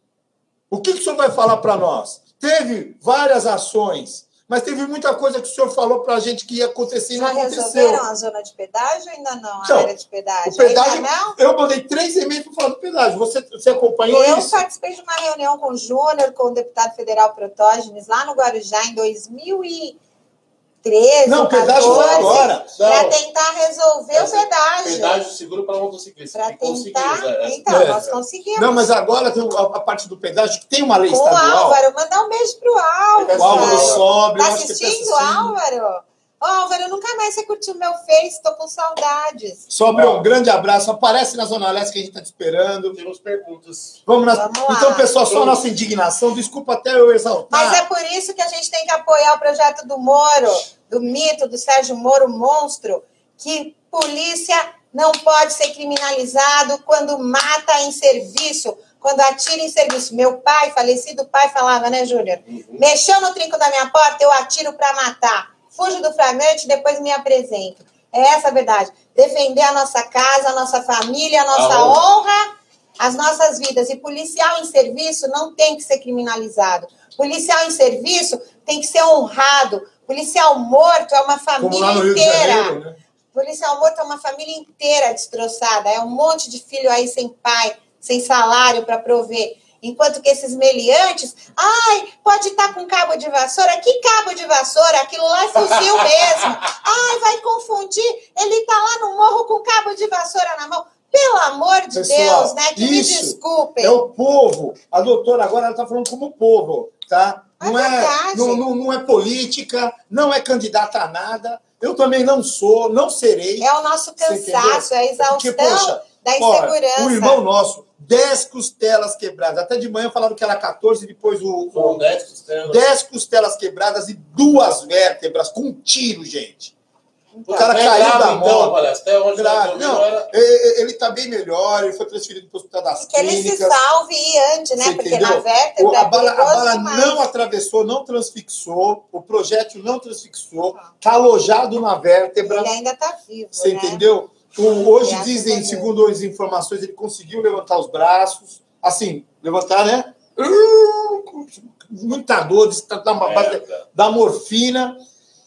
O que o senhor vai falar para nós? Teve várias ações, mas teve muita coisa que o senhor falou para a gente que ia acontecer e não aconteceu. Já resolveram a zona de pedágio ou ainda não? Então, a área de pedágio? O pedágio ainda não? Eu mandei 3 e-mails para falar do pedágio. Você acompanhou eu isso? Eu participei de uma reunião com o Júnior, com o deputado federal Protógenes, lá no Guarujá, em 2013, não, o pedágio foi agora. Para tentar resolver o pedágio. Pedágio seguro para motociclista. Para tentar. Então, nós conseguimos. Não, mas agora tem a parte do pedágio que tem uma lei com estadual. Com o Álvaro, mandar um beijo para o Álvaro. O Álvaro Sobre. Está assistindo, Álvaro? Álvaro, nunca mais você curtiu meu Face, estou com saudades. Sobre um grande abraço. Aparece na Zona Leste que a gente está te esperando. Temos perguntas. Vamos lá. Então, pessoal, só a nossa indignação. Desculpa até eu exaltar. Mas é por isso que a gente tem que apoiar o projeto do Moro, do mito do Sérgio Moro, monstro, que polícia não pode ser criminalizado quando mata em serviço, quando atira em serviço. Meu pai, falecido pai, falava, né, Júnior? Mexeu no trinco da minha porta, eu atiro para matar. Fujo do flagrante, depois me apresento. É essa a verdade. Defender a nossa casa, a nossa família, a nossa honra, as nossas vidas. E policial em serviço não tem que ser criminalizado. Policial em serviço tem que ser honrado. Policial morto é uma família inteira. Janeiro, né? Policial morto é uma família inteira destroçada. É um monte de filho aí sem pai, sem salário para prover. Enquanto que esses meliantes, pode estar com cabo de vassoura. Que cabo de vassoura? Aquilo lá é fuzil mesmo. Vai confundir. Ele está lá no morro com cabo de vassoura na mão. Pelo amor de Deus, né? Que me desculpem. É o povo. A doutora agora está falando como povo, tá? Não é política, não é candidata a nada. Eu também não sou, não serei. É o nosso cansaço, é a exaustão da insegurança. O irmão nosso, 10 costelas quebradas. Até de manhã falaram que era 14, depois Foram 10 costelas. 10 costelas quebradas e 2 vértebras com um tiro, gente. O cara caiu da moto. Até onde ele está bem melhor, ele foi transferido para o Hospital das Clínicas. Que ele se salve e ande, né? Porque entendeu? na vértebra a bala não atravessou, não transfixou, o projétil não transfixou, está alojado na vértebra. Ele ainda está vivo, Você entendeu? Hoje dizem, segundo as informações, ele conseguiu levantar os braços, assim, levantar, né? Muita dor, da morfina.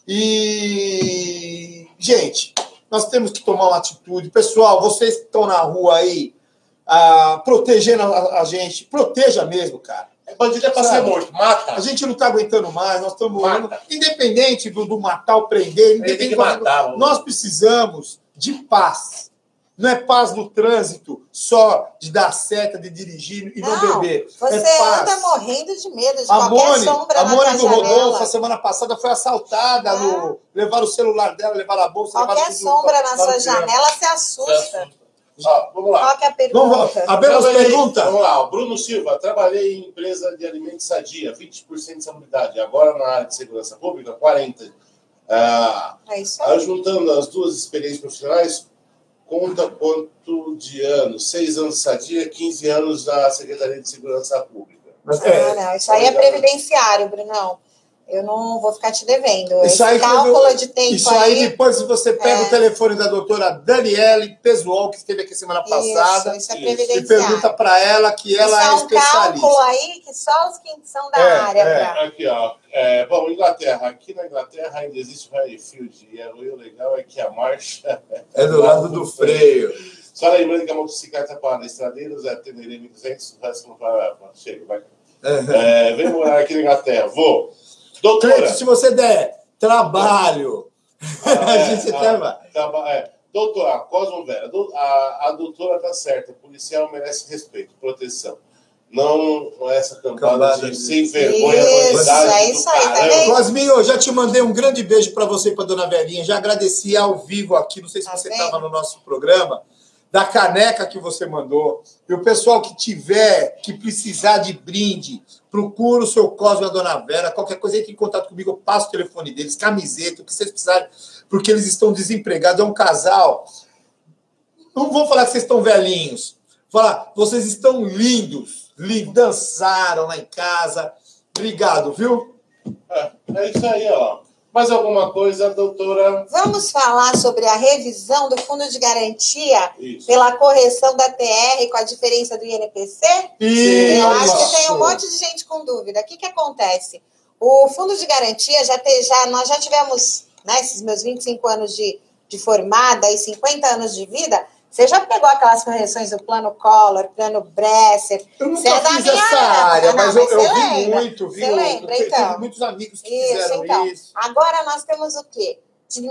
E, gente, nós temos que tomar uma atitude. Pessoal, vocês que estão na rua aí, protegendo a gente, proteja mesmo, cara. Bandido é para ser morto, mata. A gente não está aguentando mais, nós estamos morrendo. Independente do matar ou prender, independente nós precisamos de paz. Não é paz no trânsito, só de dar seta, de dirigir e não beber. Você anda morrendo de medo de qualquer sombra a na Mônica do janela. Rodolfo, a semana passada, foi assaltada. Levaram o celular dela, levaram a bolsa. Qualquer sombra na sua janela, você assusta. Vamos lá. Qual que é a pergunta? Abemos pergunta. Vamos lá. Bruno Silva, trabalhei em empresa de alimentos sadia, 20% de salubridade. Agora na área de segurança pública, 40%. É isso aí. Juntando as duas experiências profissionais, conta quanto de anos? 6 anos de sadia, 15 anos na Secretaria de Segurança Pública. Não, isso aí é previdenciário, Brunão. Eu não vou ficar te devendo. Isso Esse cálculo de tempo isso aí, depois você pega o telefone da doutora Daniele Pesual, que esteve aqui semana passada, isso é previdenciário. e pergunta para ela que ela é especialista. É um cálculo aí que só os que são da área. Aqui, ó. Bom, Inglaterra. Aqui na Inglaterra ainda existe o Highfield. E o legal é que a marcha é do lado do freio. Só lembrando que a motocicleta para estradeiros é Teneré 1200, o resto não para. Chega, vai. Vem morar aqui na Inglaterra. Vou. Doutora. Cleito, se você der trabalho, a gente Doutora Cosmo Vera, a doutora está certa. O policial merece respeito, proteção. não essa cambada de sem vergonha. Isso aí, tá vendo? Cosminho, eu já te mandei um grande beijo para você e para dona Verinha. Já agradeci ao vivo aqui, não sei se você estava no nosso programa, da caneca que você mandou. E o pessoal que precisar de brinde, procura o seu Cosmo e a dona Vera. Qualquer coisa, entre em contato comigo, eu passo o telefone deles, camiseta, o que vocês precisarem, porque eles estão desempregados. É um casal. Não vou falar que vocês estão velhinhos. Vou falar, vocês estão lindos. Dançaram lá em casa. Obrigado, viu? É isso aí, ó. Mais alguma coisa, doutora? Vamos falar sobre a revisão do Fundo de Garantia Isso. pela correção da TR com a diferença do INPC? Eu acho que tem um monte de gente com dúvida. O que acontece? O Fundo de Garantia, nós já tivemos, né, esses meus 25 anos de formada e 50 anos de vida. Você já pegou aquelas correções do Plano Collor, Plano Bresser? Eu nunca fiz essa área, mas eu vi muito. Você lembra, então? Tenho muitos amigos que fizeram isso. Agora nós temos o quê? De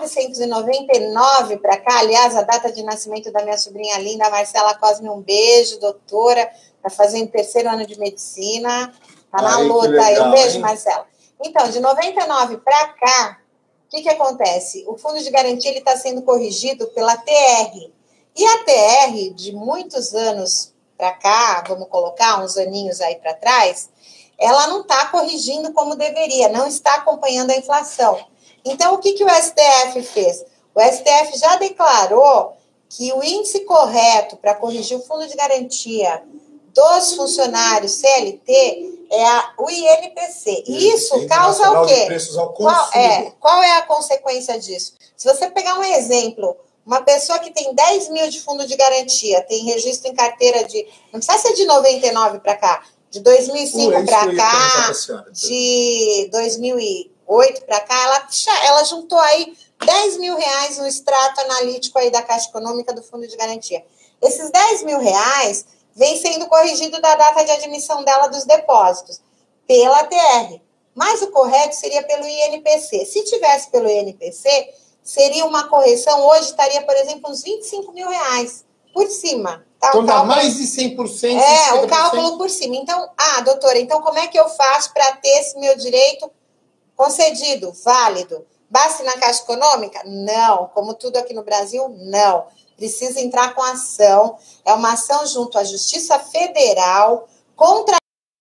1999 para cá, aliás, a data de nascimento da minha sobrinha linda, Marcela Cosme, um beijo, doutora, está fazendo 3º ano de medicina, está na luta legal, aí. Um beijo, hein? Marcela. Então, de 99 para cá, o que acontece? O Fundo de Garantia está sendo corrigido pela TR. E a TR, de muitos anos para cá, vamos colocar uns aninhos aí para trás, ela não está corrigindo como deveria, não está acompanhando a inflação. Então, o que o STF fez? O STF já declarou que o índice correto para corrigir o Fundo de Garantia dos funcionários CLT é o INPC. E isso causa o quê? Qual é a consequência disso? Se você pegar um exemplo, uma pessoa que tem 10 mil de fundo de garantia, tem registro em carteira de... Não precisa ser de 99 para cá, de 2005 para cá, de 2008 para cá, ela juntou aí 10 mil reais no extrato analítico aí da Caixa Econômica do Fundo de Garantia. Esses 10 mil reais vem sendo corrigido da data de admissão dela dos depósitos, pela TR. Mas o correto seria pelo INPC. Se tivesse pelo INPC, seria uma correção, hoje estaria, por exemplo, uns 25 mil reais por cima. Tá? Então dá mais de 100%. O cálculo por cima. Então, doutora, então como é que eu faço para ter esse meu direito concedido, válido? Basta ir na Caixa Econômica? Não. Como tudo aqui no Brasil, não. Precisa entrar com ação. É uma ação junto à Justiça Federal contra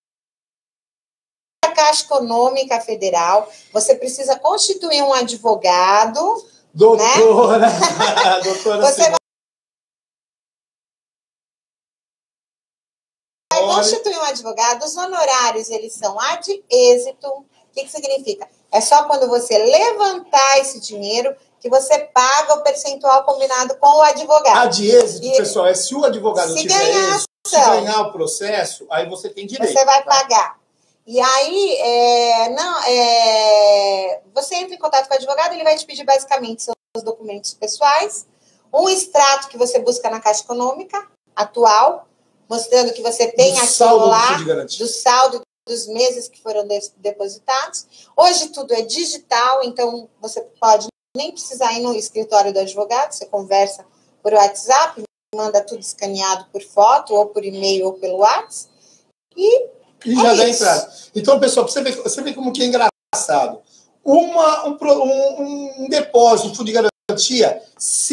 a Caixa Econômica Federal. Você precisa constituir um advogado. Doutora. Né? Doutora, você vai constituir um advogado. Os honorários, eles são ad êxito. O que significa? É só quando você levantar esse dinheiro que você paga o percentual combinado com o advogado. Ad êxito, pessoal, é se o advogado tiver êxito, se ganhar o processo, aí você tem direito. Você vai pagar. E aí, você entra em contato com o advogado, ele vai te pedir basicamente seus documentos pessoais, um extrato que você busca na Caixa Econômica atual, mostrando que você tem aquilo lá, do saldo dos meses que foram depositados. Hoje tudo é digital, então você pode nem precisar ir no escritório do advogado, você conversa por WhatsApp, manda tudo escaneado por foto, ou por e-mail, ou pelo WhatsApp, e já dá entrada. Então, pessoal, você vê como que é engraçado. Um depósito, um fundo de garantia,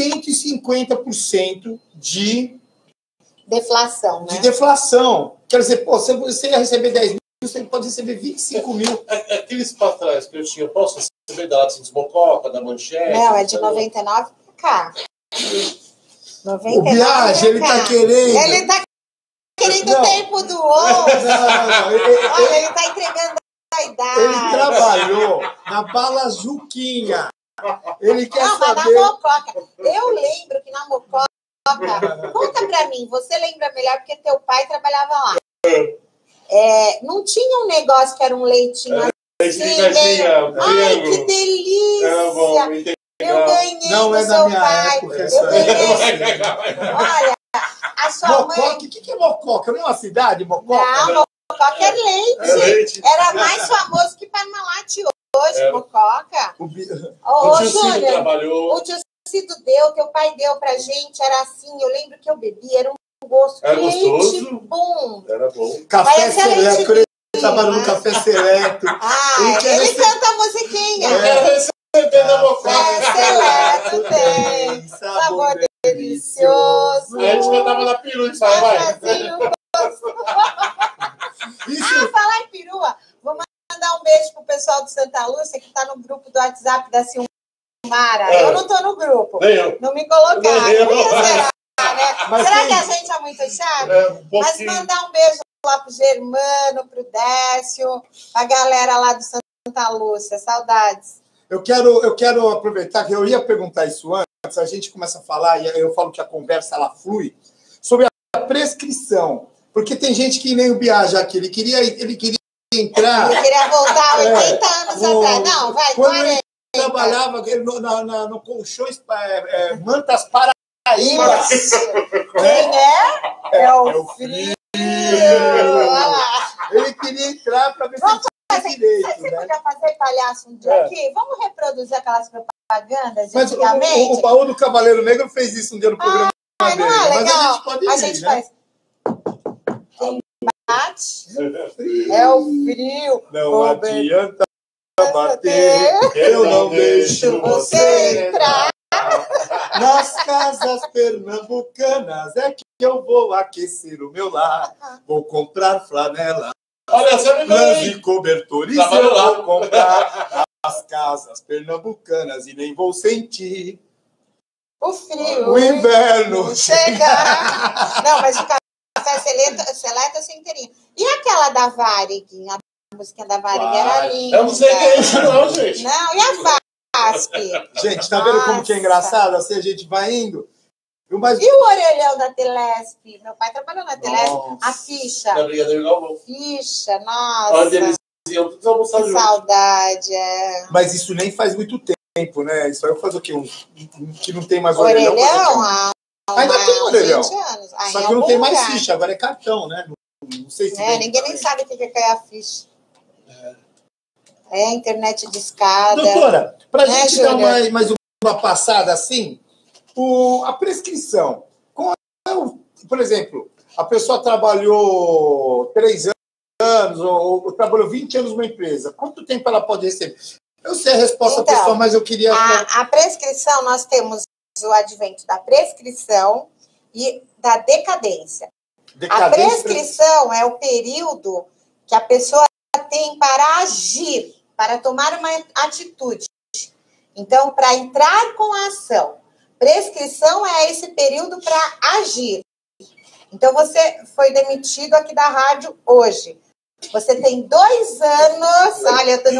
150% de deflação, né? De deflação. Quer dizer, você ia receber 10 mil, você pode receber 25 mil. Aqueles para trás que eu tinha, eu posso receber da Lattes Mococa, da Manchete? Não, é de 99 para cá. 99 o Biage, ele está querendo. Ele está querendo o tempo do outro. Olha, ele está entregando a idade. Ele trabalhou na Bala Juquinha. Ele quer saber... Mas na Mococa. Eu lembro que na Mococa... Conta pra mim, você lembra melhor porque teu pai trabalhava lá. Não tinha um negócio que era um leitinho assim, ai, que delícia! Eu ganhei não do seu pai. Época, eu ganhei. Olha, a sua Mococa, mãe... O que é Mococa? Não é uma cidade, Mococa? Não, Mococa é leite. Era mais famoso que Parmalat hoje, Mococa. O tio Cido trabalhou. O tio Cido deu, teu pai deu pra gente, era assim, eu lembro que eu bebi, era um gosto. Era Leite gostoso? bom. Era bom. Café Parece a Seleto, quando ele leite trabalhou no Café Seleto. Ele canta a musiquinha. Eu quero receber da boca. Café Seleto tem sabor delicioso. Aí a gente cantava na peru, sabe? Vai. Falar em perua, vou mandar um beijo pro pessoal do Santa Lúcia que tá no grupo do WhatsApp da Silmara. Eu não tô no grupo. Nem eu. Não me colocaram. Nem eu. Será, né? Mas Será tem- que a gente é muito chato? Mas pouquinho. mandar um beijo lá pro Germano, pro Décio, a galera lá do Santa Lúcia. Saudades. Eu quero aproveitar que eu ia perguntar isso antes, a gente começa a falar, e eu falo que a conversa ela flui, sobre a prescrição. Porque tem gente que nem o Biagio aqui, ele queria entrar. Eu queria voltar 80 anos atrás. Não, vai, Quando 40. ele trabalhava no Colchões Mantas Paraíbas. Quem é? É o Frio. Olha lá. Ele queria entrar para ver se ele tinha direito. Você Né? podia fazer palhaço um dia aqui? Vamos reproduzir aquelas propagandas de Mas antigamente? o Baú do Cavaleiro Negro fez isso um dia no programa Não dele. é Mas legal? a gente pode ir, né? faz. Quem bate é o frio. Não Vou adianta bater, eu não deixo você entrar. Nas casas pernambucanas é que eu vou aquecer o meu lar. Vou comprar flanela, Olha, você me lãs deu e cobertores Trabalho eu lá. vou comprar. Nas casas pernambucanas e nem vou sentir O frio. o inverno chegar. Não, mas o café seleta eu sei inteirinho. E aquela da Varig? A musiquinha da Varig era linda. Eu não sei quem é isso, não, gente. Não, e a FASP? Gente, tá vendo como que é engraçado? Assim a gente vai indo. Mas... E o orelhão da Telesp? Meu pai trabalhou na Telesp. Nossa. A ficha. Da Brigadeiro Galvão. Ficha, nossa. Onde eles iam todos almoçar Que juntos. saudade, é. Mas isso nem faz muito tempo, né? Isso vai fazer o quê? Que não tem mais orelhão. Orelhão? Ainda tem orelhão. 20 anos. Ah, Só em que não algum tem mais lugar. ficha, agora é cartão, né? Não sei se. É, ninguém nem sabe o que é a ficha. É, internet de escada. Doutora, para a Né, gente dar Júlia? mais uma passada assim, a prescrição. Por exemplo, a pessoa trabalhou 3 anos ou trabalhou 20 anos numa empresa. Quanto tempo ela pode receber? Eu sei a resposta Então, pessoal, mas eu queria. A prescrição, nós temos o advento da prescrição e da decadência. A prescrição é o período que a pessoa tem para agir, para tomar uma atitude. Então, para entrar com a ação. Prescrição é esse período para agir. Então, você foi demitido aqui da rádio hoje. Você tem 2 anos. Olha, eu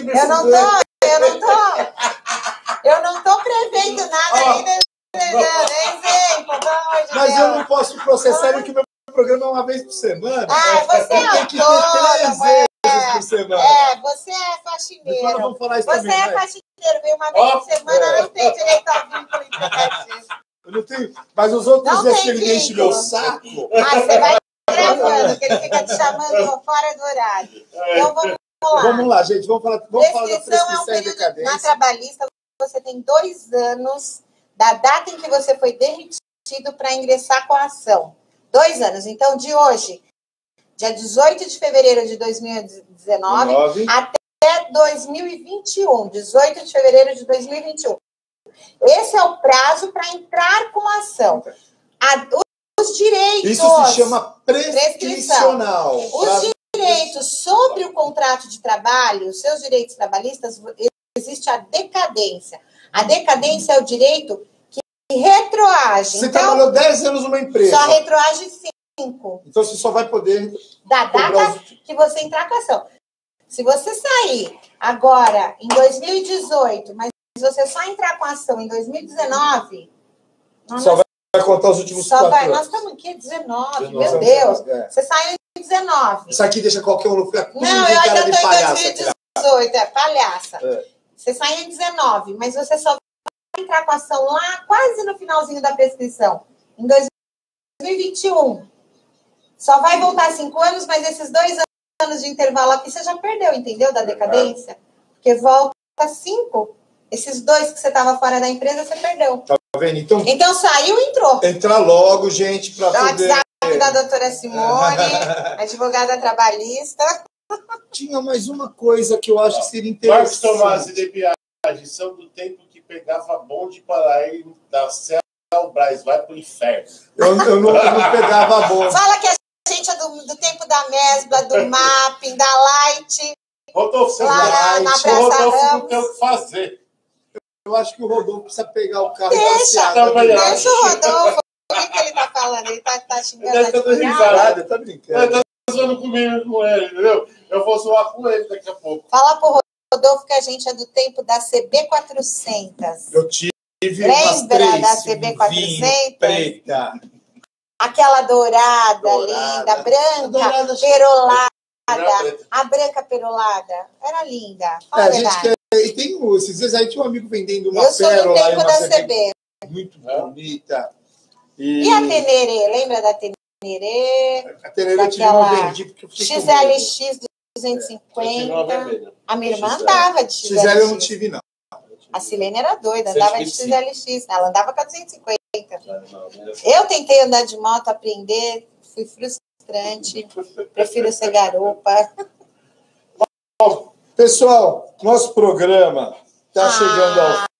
não tô prevendo nada ainda. Exemplo, pelo amor de Mas Deus. eu não posso processar ele que meu programa é uma vez por semana. Você é Tem que ter autônomo. 3 vezes por semana. Você é Depois nós faxineiro. vamos falar isso Você também. é vai. faxineiro, vem uma vez por semana, não tem direito ao vínculo empregatício. Eu não tenho. Mas os outros Não dias tem que ele enche vínculo. meu saco. Você vai gravando, que ele fica te chamando fora do horário. Então, vamos lá. Vamos lá, gente. Vamos falar da Prescrição é um prescrição e período na decadência. trabalhista. Você tem 2 anos da data em que você foi demitido para ingressar com a ação. 2 anos. Então, de hoje, dia 18 de fevereiro de 2019, até 2021. 18 de fevereiro de 2021. Esse é o prazo para entrar com a ação. Os direitos... Isso se chama prescricional. Os direitos sobre o contrato de trabalho, os seus direitos trabalhistas, existe a decadência. A decadência é o direito que retroage. Você trabalhou 10 anos numa empresa. Só retroage 5. Então você só vai poder... Da data que você entrar com a ação. Se você sair agora, em 2018, mas você só entrar com a ação em 2019... Só vai contar os últimos 4 anos. Nós estamos aqui, 19, meu Deus. Você saiu em 19. Isso aqui deixa qualquer um ficar tudo Não, com eu cara ainda de estou em palhaço. 2018, palhaça. É. Você saiu em 19, mas você só vai entrar com a ação lá quase no finalzinho da prescrição, em 2021. Só vai voltar 5 anos, mas esses 2 anos de intervalo aqui você já perdeu, entendeu? Da decadência. Porque volta 5. Esses 2 que você estava fora da empresa, você perdeu. Tá vendo? Então saiu e entrou. Entra logo, gente, para poder... WhatsApp da doutora Simone, advogada trabalhista. Tinha mais uma coisa que eu acho que seria Marcos interessante. Tomás e de viagem são do tempo que pegava bonde para ir da Céu Braz, vai pro inferno. Eu não pegava a bola. Fala que a gente é do tempo da Mesbla, do Mapping, da Light. Rodolfo, você Lá na Praça o Rodolfo não Ramos. tem o que fazer. Eu acho que o Rodolfo precisa pegar o carro Deixa, também deixa o Rodolfo. O que ele tá falando? Ele tá xingando Ele tá a dando cunhada? risada. Tá Ele brincando. tá zoando comigo com ele, entendeu? Eu vou zoar com ele daqui a pouco. Fala pro Rodolfo que a gente é do tempo da CB400. Eu tive Lembra umas 3 da CB400? preta. Aquela dourada, Dourada. linda, branca, Dourada, perolada. preta. A branca perolada. Era linda. Fala É, a a gente verdade. e tem esses dias aí tinha um amigo vendendo uma Eu sou do pérola aí, tempo uma da CB CB. muito bonita. E a Tenerê? Lembra da Tenerê? A Tenerê eu tive uma Daquela vendi porque eu fiquei com medo. XLX Eu tive uma 250. vermelha. A minha irmã XL. andava de XLX. XL eu não tive, não. A Silene era doida, andava de 125. XLX. Ela andava com a 250. Não, Eu tentei andar de moto, aprender, fui frustrante. Prefiro ser garupa. Pessoal, nosso programa está chegando ao fim.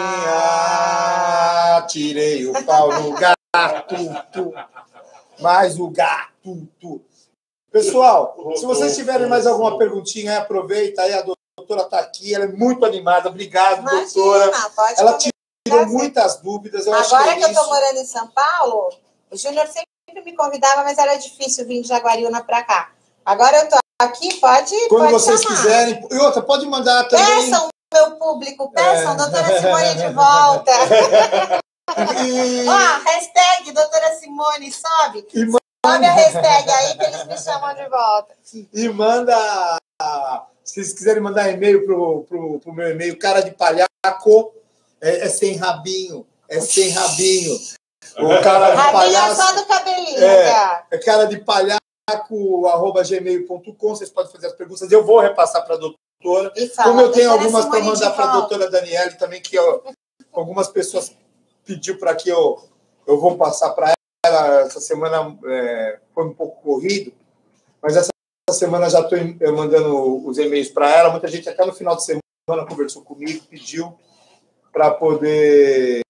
Tirei o pau no gato. Mais o gato. Pessoal, se vocês tiverem mais alguma perguntinha, aproveita aí. A doutora está aqui, ela é muito animada. Obrigado, doutora. Imagina, pode Ela convidar tirou você. muitas dúvidas. Eu acho Agora que que eu estou morando em São Paulo, o Júnior sempre me convidava, mas era difícil vir de Jaguariúna para cá. Agora eu estou aqui, pode quando vocês chamar. quiserem. E outra, pode mandar também. Peçam, meu público, peçam, doutora Simone de volta. Ó, hashtag doutora Simone, sobe. Sobe a hashtag aí que eles me chamam de volta. E manda. Se vocês quiserem mandar e-mail pro meu e-mail, cara de palhaco, é sem rabinho. É sem rabinho. O cara de Rabinho palhaço. só do cabelinho, É, é. cara de palhaco@gmail.com. Vocês podem fazer as perguntas. Eu vou repassar para a doutora. E fala, Como eu tenho doutora algumas para Simone mandar de para a volta. doutora Daniele também, que algumas pessoas pediu para que eu vou passar para ela. Essa semana foi um pouco corrido, mas essa semana já estou mandando os e-mails para ela. Muita gente até no final de semana conversou comigo, pediu para poder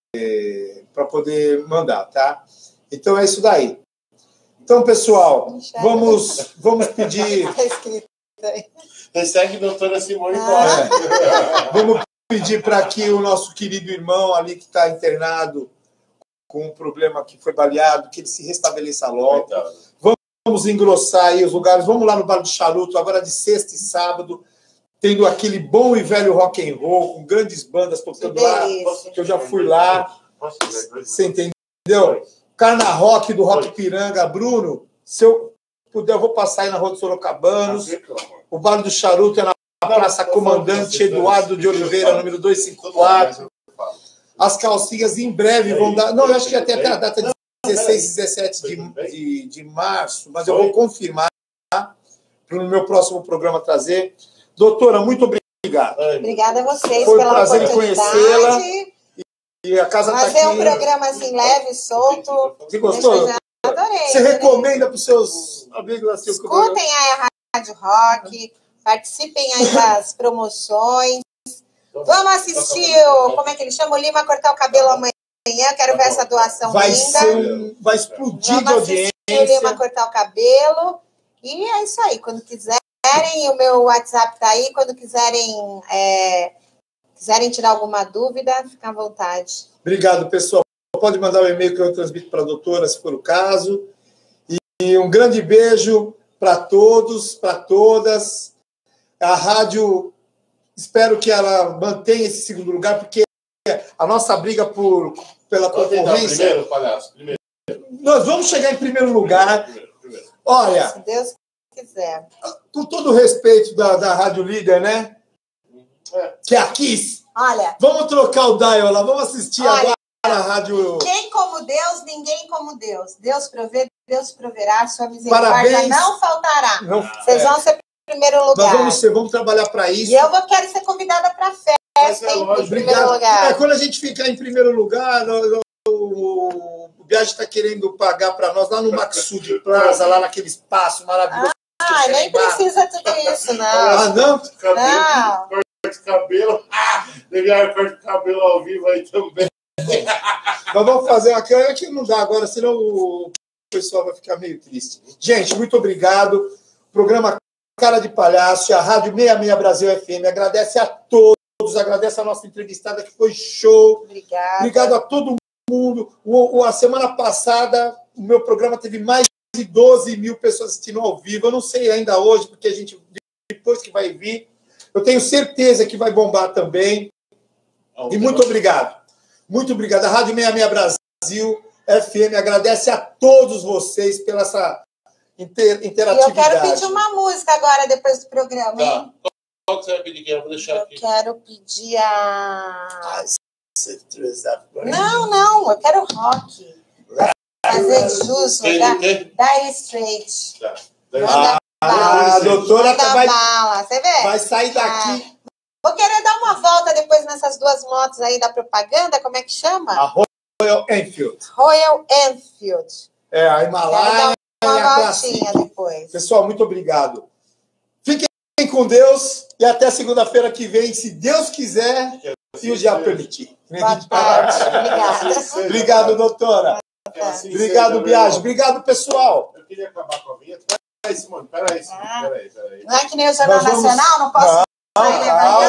mandar, tá? Então é isso daí. Então, pessoal, vamos pedir. Tá escrito aí. Segue a doutora Simone Vamos pedir para que o nosso querido irmão ali que está internado com um problema que foi baleado, que ele se restabeleça logo. Vamos engrossar aí os lugares. Vamos lá no Bar do Charuto, agora de sexta e sábado, tendo aquele bom e velho rock and roll, com grandes bandas tocando lá, que eu já fui lá. Você entendeu? Carna Rock do Rock Piranga. Bruno, se eu puder, eu vou passar aí na Rua dos Sorocabanos. O Bar do Charuto é na Praça Comandante Eduardo de Oliveira, número 254. As calcinhas em breve vão dar... Não, eu acho que até a data de 16 e 17 de março, mas eu vou confirmar para o meu próximo programa trazer. Doutora, muito obrigado. Obrigada a vocês Foi um pela prazer oportunidade. conhecê-la. E a casa está aqui. Fazer um programa assim leve, solto. Você gostou? Adorei. Você recomenda para os seus amigos assim? Escutem aí a Rádio Rock, participem aí das promoções. Vamos assistir como é que ele chama? O Lima cortar o cabelo amanhã. Quero ver essa doação vai linda. Vai explodir de Vamos assistir audiência. o Lima cortar o cabelo. E é isso aí. Quando quiserem, o meu WhatsApp está aí. Quando quiserem tirar alguma dúvida, fica à vontade. Obrigado, pessoal. Pode mandar o e-mail que eu transmito para a doutora, se for o caso. E um grande beijo para todos, para todas. A rádio, espero que ela mantenha esse segundo lugar, porque a nossa briga pela concorrência... Primeiro, palhaço. Primeiro. Nós vamos chegar em primeiro lugar. Primeiro. Olha, Se Deus quiser. com todo o respeito da Rádio Líder, né? Que é a Kiss. Olha, Vamos trocar o dial lá, vamos assistir agora a Rádio... quem como Deus, ninguém como Deus. Deus provê, Deus proverá, sua misericórdia Parabéns. não faltará. Não, Vocês vão ser primeiro lugar. Nós vamos trabalhar para isso. E eu quero ser convidada para a festa, hein, em primeiro lugar. Quando a gente ficar em primeiro lugar, o Biagi está querendo pagar para nós lá no Maxud Plaza, lá naquele espaço maravilhoso. Nem precisa tudo isso, não. Não? Corte de cabelo. Devia corte de cabelo ao vivo aí também. Nós vamos fazer uma câmera que não dá agora, senão o pessoal vai ficar meio triste. Gente, muito obrigado. Programa Cara de Palhaço, a Rádio 66 Brasil FM, agradece a todos, agradece a nossa entrevistada que foi show. Obrigado a todo mundo. A semana passada, o meu programa teve mais de 12 mil pessoas assistindo ao vivo. Eu não sei ainda hoje, porque a gente, depois que vai vir, eu tenho certeza que vai bombar também. E muito obrigado. Muito obrigado. A Rádio 66 Brasil FM agradece a todos vocês pela essa interatividade. E eu quero pedir uma música agora, depois do programa, hein? Tá. Qual que você vai pedir? Que eu vou deixar aqui. Eu quero pedir a... Não, eu quero rock. Fazer jus, da Straight. Tá. A doutora Você vê? vai sair daqui. Vou querer dar uma volta depois nessas duas motos aí da propaganda. Como é que chama? A Royal Enfield. Royal Enfield. A Himalaia. Uma voltinha depois. Pessoal, muito obrigado. Fiquem com Deus e até segunda-feira que vem, se Deus quiser e o diabo permitir. Boa tarde. Obrigada. Obrigado, doutora. Obrigado, Biagi. Obrigado, pessoal. Eu queria acabar com a vinheta. Peraí, Simone. Peraí. Não é que nem o Jornal Nacional? Não posso...